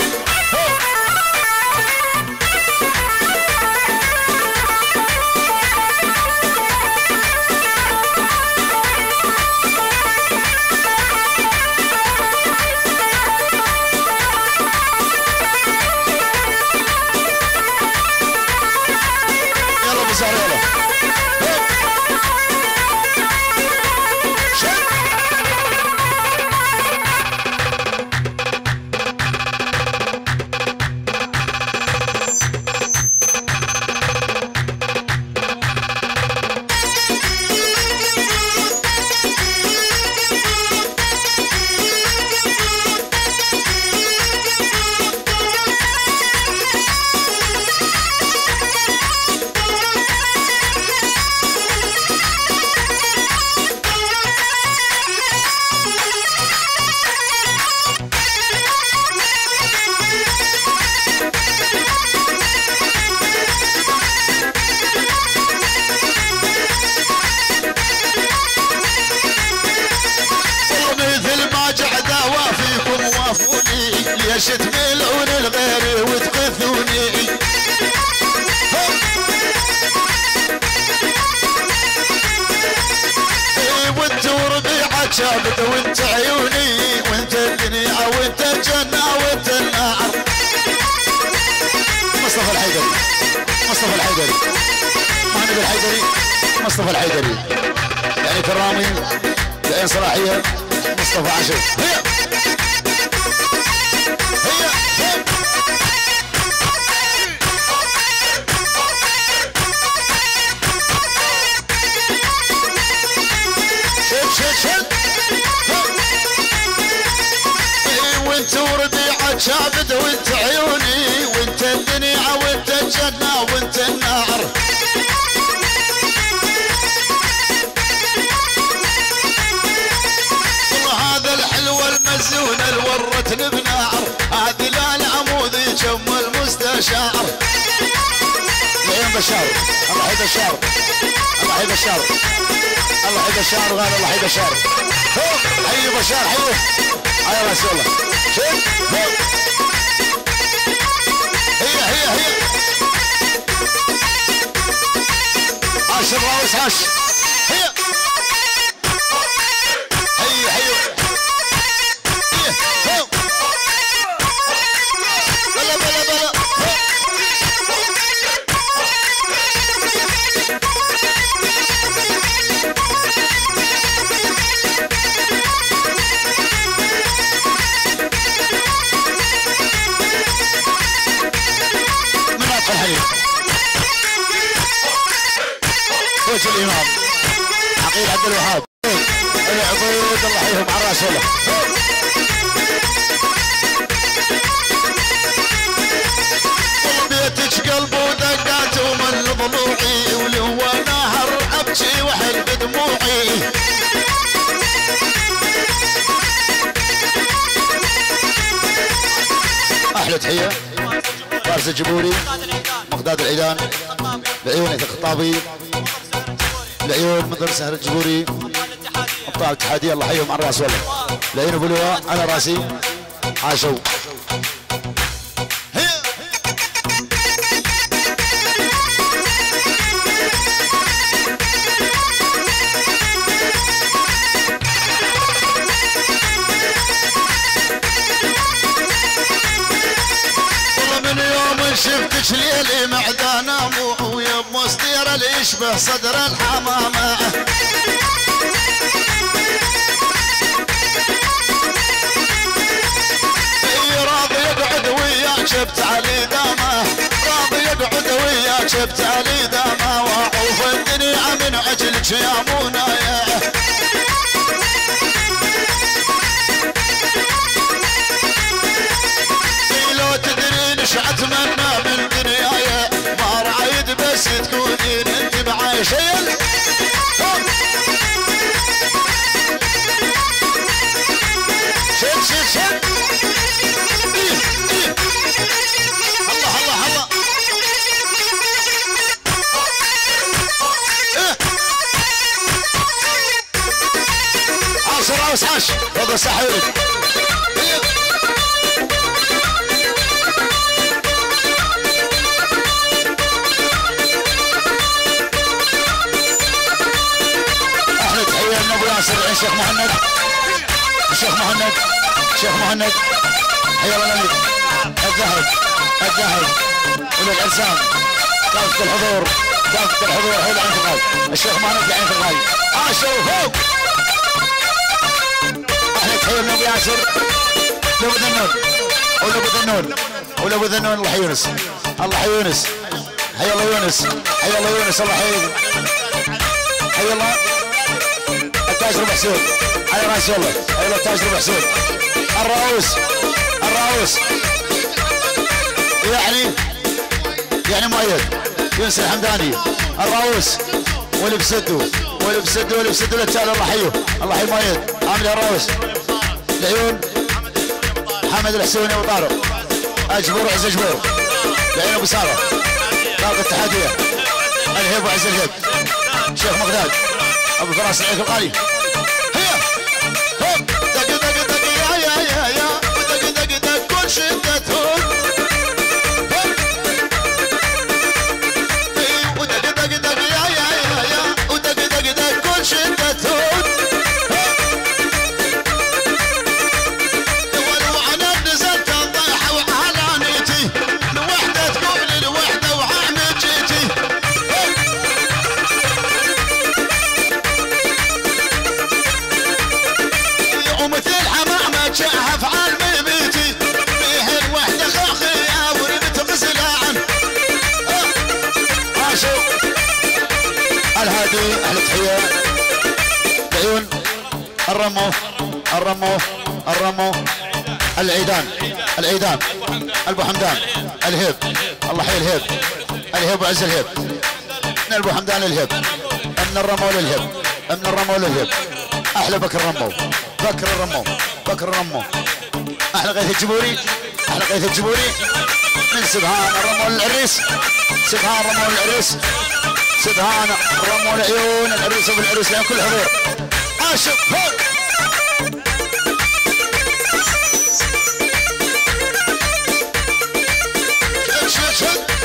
ليش تميلون الغير وتغثوني وانت ربيعك شابت وانت عيوني وانت الدنيا وانت الجنة وانت النار. مصطفى الحيدري مصطفى الحيدري محمد الحيدري مصطفى الحيدري يعني كرامي لعين صلاحية مصطفى عاشر. هي وانت وربيعك شابد وانت عيوني وانت الدنيا وانت الجنة وانت النار. هذا الحلو المزون الورة بنار هذه لا العمود جم المستشار. لعين بشار الله حي بشار الله حي بشار الله حي بشار غالي الله حي بشار. حي بشار حيوه على راسي والله. شوف هي هي هي عاش الراوس عاش. هي هي هي بلا بلا بلا وجه الامام عقيل عبد الوهاب العبيد الله يحييهم على راسه له. بيتك قلب ودقات ومن ضلوعي ولو نهر ابكي واحل بدموعي. احلى تحيه فارس الجبوري مقداد العيدان لعيون الخطابي لعيون مدرسة الجبوري ابطال الاتحادية الله يحييهم على الراس والله. لعيون ابو لواء على راسي عاشوا. شفتك ليلي معدانة مو ويا مستير اللي يشبه صدر الحمامة. راضي يقعد وياك شبت علي دامه راضي يقعد وياك شبت علي دامه واعوف الدنيا من اجلك يا منايا. عاش هذا سحيلك احلى تحيه من ابو ياسر الشيخ مهند الشيخ مهند الشيخ مهند حيا الله الامير الذهب الذهب وللعرسان كافة الحضور كافة الحضور هي العين في الغاية الشيخ مهند العين في الغاية عاشوا فوق احلى تحيه من ابو ياسر لابو ذنون ولابو ذنون ولابو ذنون الله حي يونس الله حي يونس حي الله يونس حي الله يونس الله حي حي الله التاج ربع سود على راس والله حي الله التاج ربع سود الرؤوس الرؤوس يعني يعني مؤيد يونس الحمداني الرؤوس واللي بسدو واللي بسدو واللي بسدو للتالي الله حيه الله حي مؤيد عامل الرؤوس العيون حمد الحسوني وطارق اجبور عز اجبور العين ابو ساره طاقه التحديه الهيب وعز الهيب شيخ مغداد ابو فراس العيك الغالي هيا هوب دق دق دق يا يا يا يا ودق دق دق كل شدتهم ودق دق دق يا يا يا يا ودق دق دق كل شدتهم ولو انا نزلت الضيحه وعلانيتي لوحده تقول لوحده وعامل جيتي ومثل حمامة شاهف عالمي بيتي فيه الوحدة خاخية ورمت غسلان عاشوا الهادي أهل تحية العيون الرمو الرمو الرمو العيدان العيدان البو حمدان الهيب الله حي الهيب الهيب وعز الهيب من البو حمدان الهيب من الرمو للهيب من الرمو للهيب احلى بكر الرمو بكر الرمو بكر الرمو احلى غيث الجبوري احلى غيث الجبوري من سبهان الرمو للعريس سبهان الرمو للعريس سبهان الرمو لعيون العريس وبالعريس لعيون كل حضور عاشق فوق شد شد شد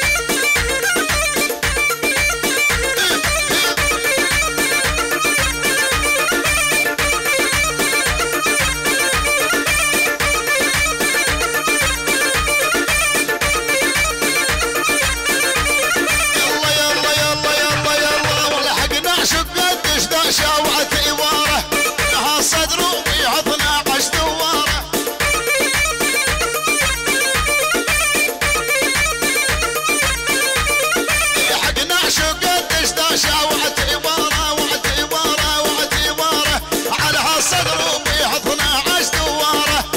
شاوعت إبارة لها صدر وبيعطنا عش دوارة حق نعشق قدش دا شاوعت إبارة وعت إبارة وعت إبارة علىها صدر وبيعطنا عش دوارة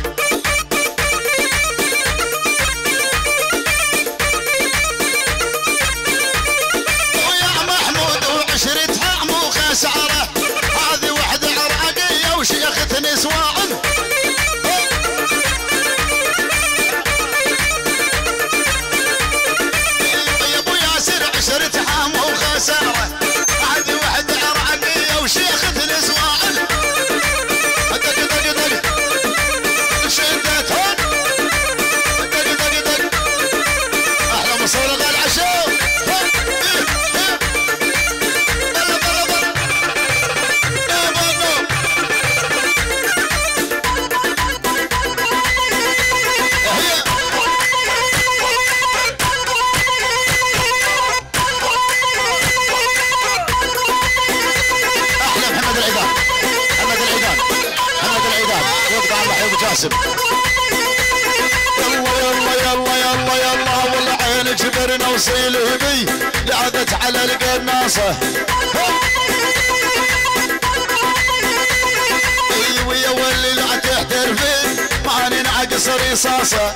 ويا محمود وعشرتها سعره هذه وحده عراقيه وشيخة نسوان يا ابو ياسر عشرتها مو خساره هذه وحده عراقيه وشيخة نسوان دق دق دق شدتهم دق دق دق احلى مصورة العشاء جاسم يلا يلا يلا يلا يلا والله عين جبرنا وصيل هبي لعبت على القناصه ايوه يا ولي لا تحترفين ما ننعكس رصاصه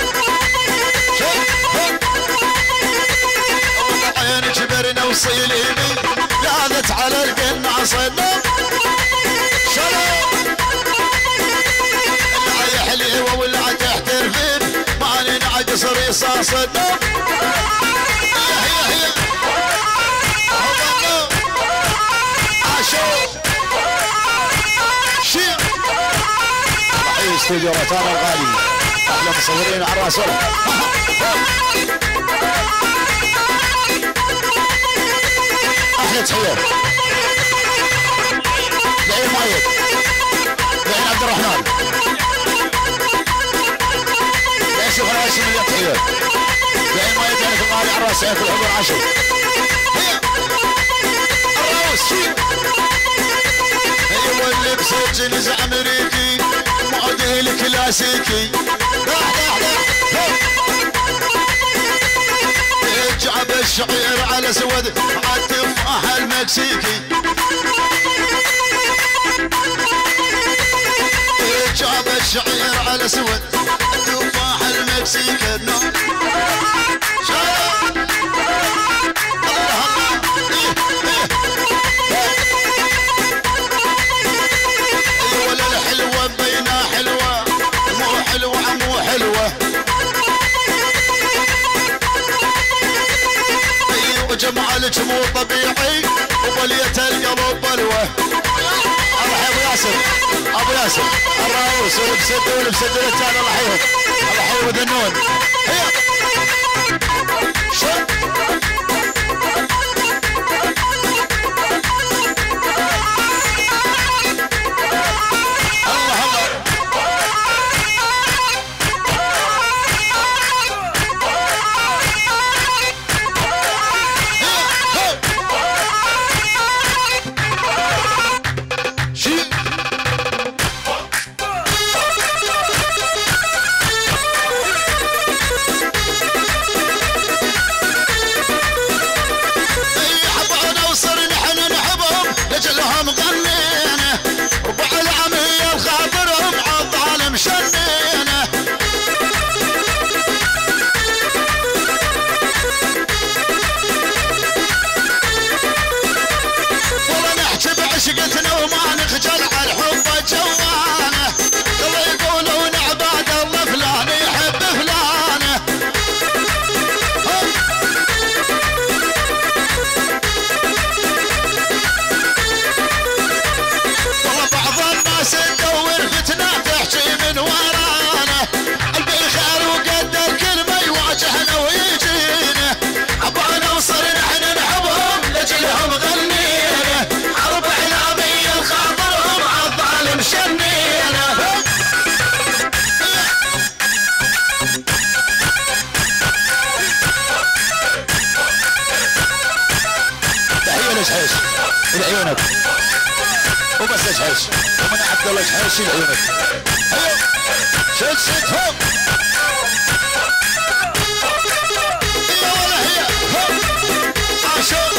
والله عين جبرنا وصيل هبي لعبت على القناصه شلون حليوه ولا تحترفين ما ننعكس رصاصة هي هي عاشوا شي استوديو روتانا الغالي احلى مصورين على الراس والله. احلى تحيه لعين مايد لعين عبد الرحمن لعين شوف انا عشرين مليون تحيه لعين مايد يعني في الغالي على الراس في الحضور عشر الراس ايوه اللي بسجل امريكي معدل كلاسيكي راح راح راح جعب الشعير على سود مع التفاح المكسيكي جعب الشعير على سود التفاح المكسيكي جمالك مو طبيعي وبلية القلب بلوه. الله يا ابو ياسر ابو ياسر الراوس والبسد والبسد الثاني الله يحييهم الله يحيي وذنون هيا شو لعيونك وبس اجحش ومن عبد الله اجحش لعيونك هيا شد شد هوب يا ولا هي هوب عاشور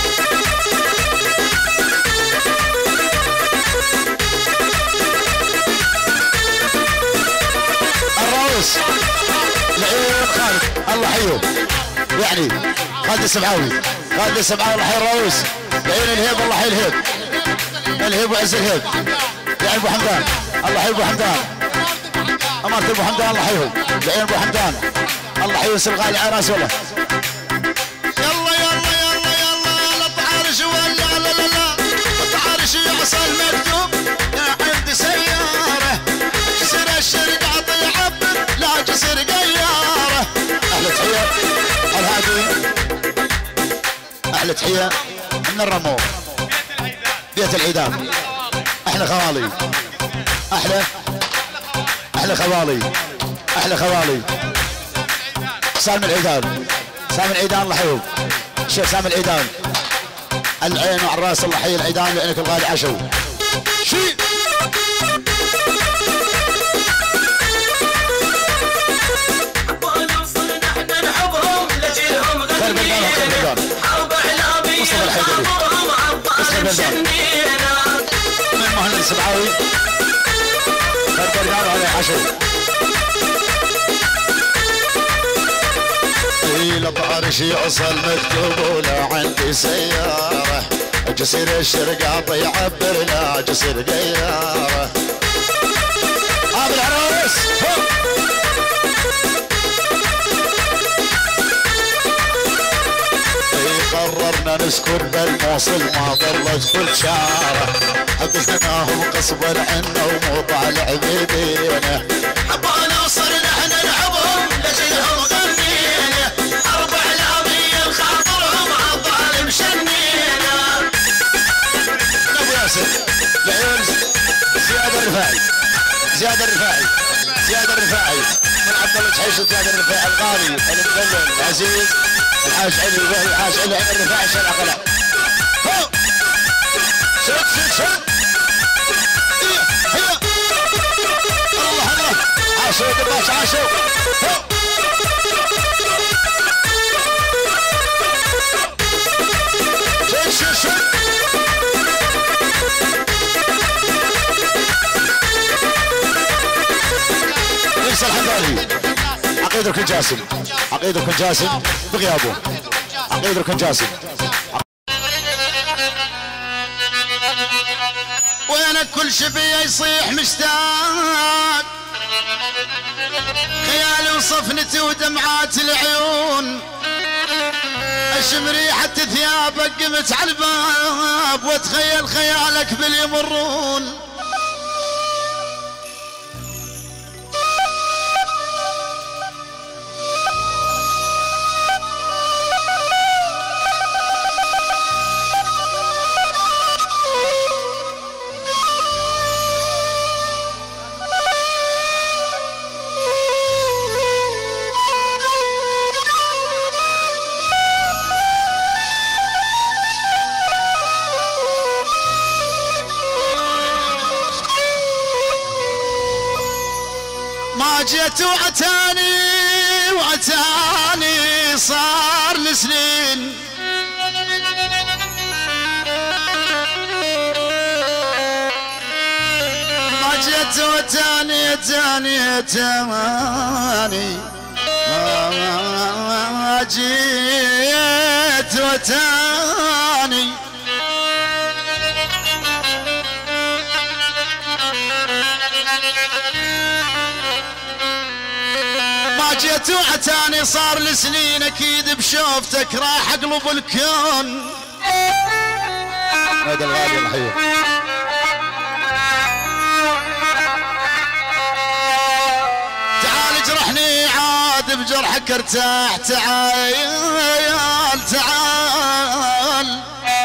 الراوس لعيون خالد الله يحييه يعني خالد السبعاوي خالد السبعاوي الله يحيي الراوس لعين الهيب الله يحيي الهيب الهيب وعز الهيب لعين ابو حمدان الله يحيي ابو حمدان امانة ابو حمدان الله يحييه لعين ابو حمدان الله يحيي يوسف الغالي على راسه والله يلا يلا يلا يلا لا تعارش ولا لا لا لا تعارش يعصى المكتوب يا عندي سيارة جسر الشرق عطي عبد لا جسر قيارة احلى تحية الهادي احلى تحية من الرمو بيت العيدان احلى خوالي احلى احلى خوالي احلى خوالي سامي العيدان سامي العيدان الله يحييه الشيخ سامي العيدان العين وعلى الراس الله يحيي العيدان لانك الغالي عشو شي مصطفى الحيدري مصطفى البلدان من مهند السبعاوي البلدان عليه عشر إلى طارش يوصل مكتوب ولا عندي سيارة جسر الشرقاط يعبر لا جسر قيارة عامل العراس قررنا نسكن بالموصل ما ضلت كل شارع حبسناهم قصب الحنة ومو طالع بيدينا حبانا وصرنا احنا نحبهم لجلهم غنينا حرب اعلامية بخاطرهم عالظالم شنينا. ابو ياسر لعيون زياد الرفاعي زياد الرفاعي زياد الرفاعي من عبد الله تحيش زياد الرفاعي الغالي المدلل العزيز الحاج علي وهي الحاج علي عين الرفاعي شارع قلع. شد شد شد هيا الله الله عاشوا دباش عاشوا شد شد شد ليس الحمداني عقيد ركن جاسم عقيد ركن جاسم بغيابه عقيد ركن جاسم. وينك كل شبيه يصيح مشتاق خيالي وصفنتي ودمعات العيون اشم ريحة ثيابك قمت على الباب واتخيل خيالك باليمرون. ما جيت وعتاني وعتاني صار لسنين ما جيت وعتاني تاني تاني ما جيت وعتاني ما جيت وعتاني صار لسنين اكيد بشوفتك راح اقلب الكون. هذا الغالي الحي تعال اجرحني عاد بجرحك ارتاح تعال تعال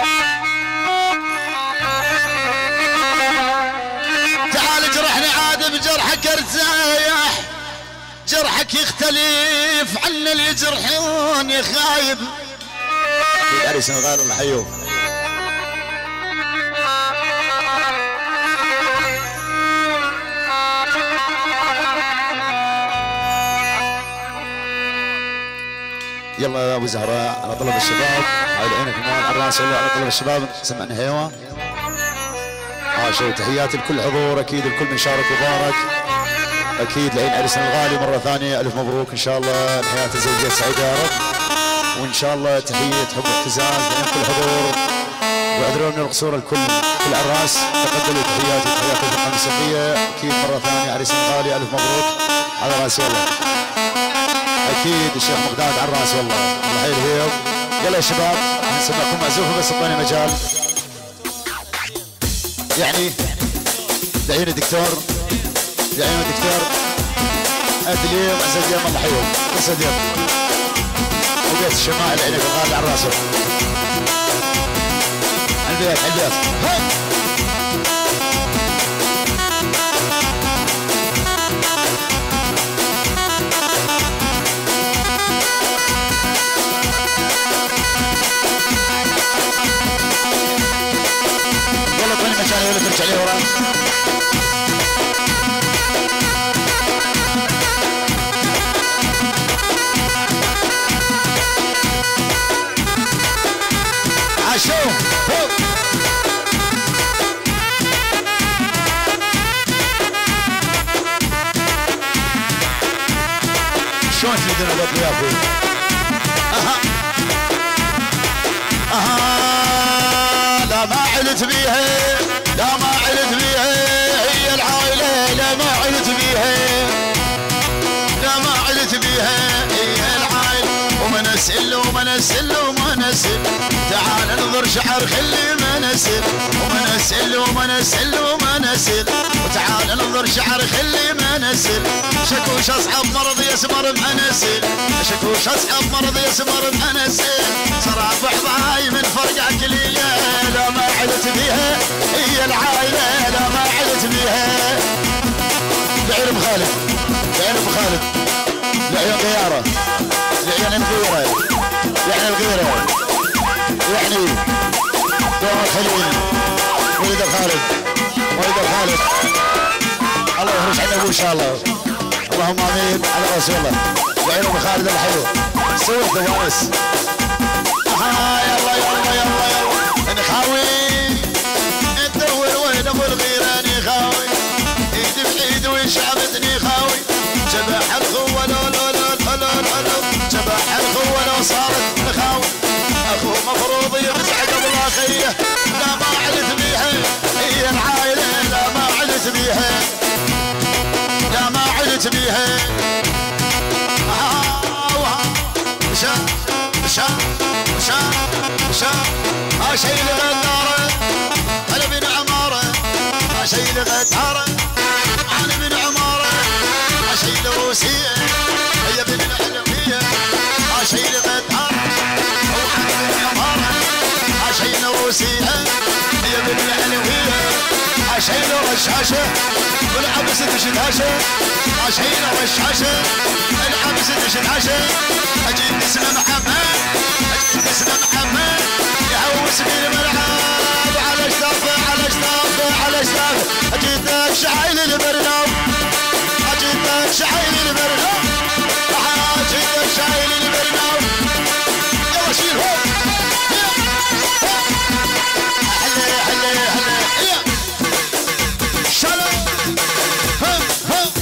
تعال اجرحني عاد بجرحك ارتاح جرحك يختلف عن اللي يجرحون يا خايب. العريس الغالي الحيو يلا يا ابو زهراء على طلب الشباب على عينك كمان على الراس على طلب الشباب سمعنا هيوا عاشوا تحياتي لكل حضور اكيد الكل من شارك وبارك اكيد لعين عريسنا الغالي مره ثانيه الف مبروك ان شاء الله الحياه الزوجيه سعيده يا رب وان شاء الله تحيه حب واعتزاز لعين كل حضور واعذروا من القصور الكل كل عراس تقبلوا تحياتي تحيات الفرقه الموسيقيه اكيد مره ثانيه عريسنا الغالي الف مبروك على راسي والله اكيد الشيخ مقداد على الراس والله الله يحيي الهيب. يلا يا شباب نسمعكم معزوفه بس اعطوني مجال يعني لعين الدكتور لعين الدكتور ادليم عزيز يوم الله يحييهم اسد يوم وبيت الشمال العنب الغالي على راسه البيت البيت يلا طلع مكاني ولا ترجع لي ورا عاشوا شلون تريدون اقول يا اخوي؟ اها اها لا ما علت بيها لا ما علت بيها هي العائله لا ما علت بيها لا ما علت بيها هي العائله ومن نسل وما نسل وما نسل تعال ننظر شعر خلي ما نسل وما نسل وما نسل وما نسل وتعال ننظر شعر خلي ما نسل شكوش اصحاب مرض يسمر بحنسل شكوش اصحاب مرض يسمر بحنسل صراع بحضاي من فرقع كلية لا ما عدت بيها هي العائلة لا ما عدت بيها بعين ابو خالد بعين ابو خالد لعيون غيارة لعيون الغيرة يعني الغيرة يعني دوام الخليل ولد خالد ولد خالد الله يخرج عنا ابوه ان شاء الله اللهم امين على رسول الله لعيون ابو خالد الحلو سويت فوانس ها يلا يلا يلا يلا نخاوي ندور وين ابو الغيرة نخاوي ايدي بايد وشعبتني خاوي جبح الخوة لو لو لو لو لو جبح الخوة لو صارت نخاوي اخوه مفروض يمسح قبل اخيه لا ما علت بيها هي العائلة لا ما علت بيها لا ما علت بيها مشا مشا مشا مشا ما شي لغدارة انا بن عمارة ما شي لغدارة انا بن عمارة ما شي لروسية هي بن العلمية ما شي لغدارة وانا بن عمارة ما شي لروسية هي بن العلمية ما شي لرشاشة والعبس تشدهاشة ما شي لرشاشة العبس تشدهاشة اجيب اسم محمد اجيب اسم محمد يهوس في الملعب على اشتاف على اشتاف على اشتاف اجيتك شعيل البرناو اجيتك شعيل البرناو اجيتك شعيل البرناو يلا شيل هو حلي حلي حلي شلون هم هم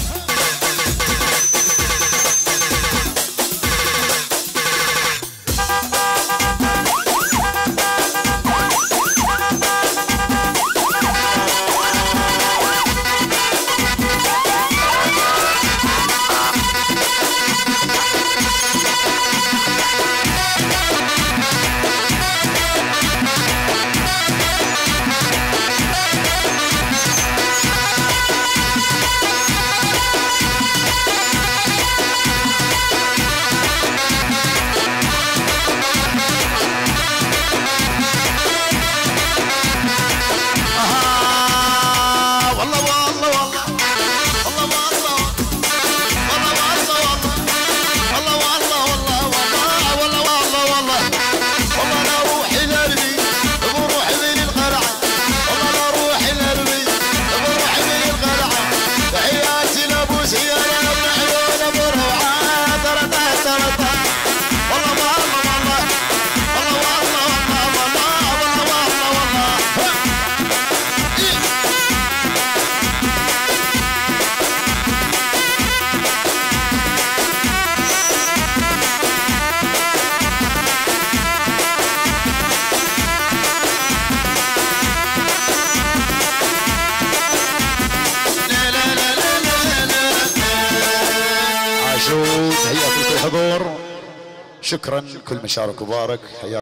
شكرا كل مشارك وبارك.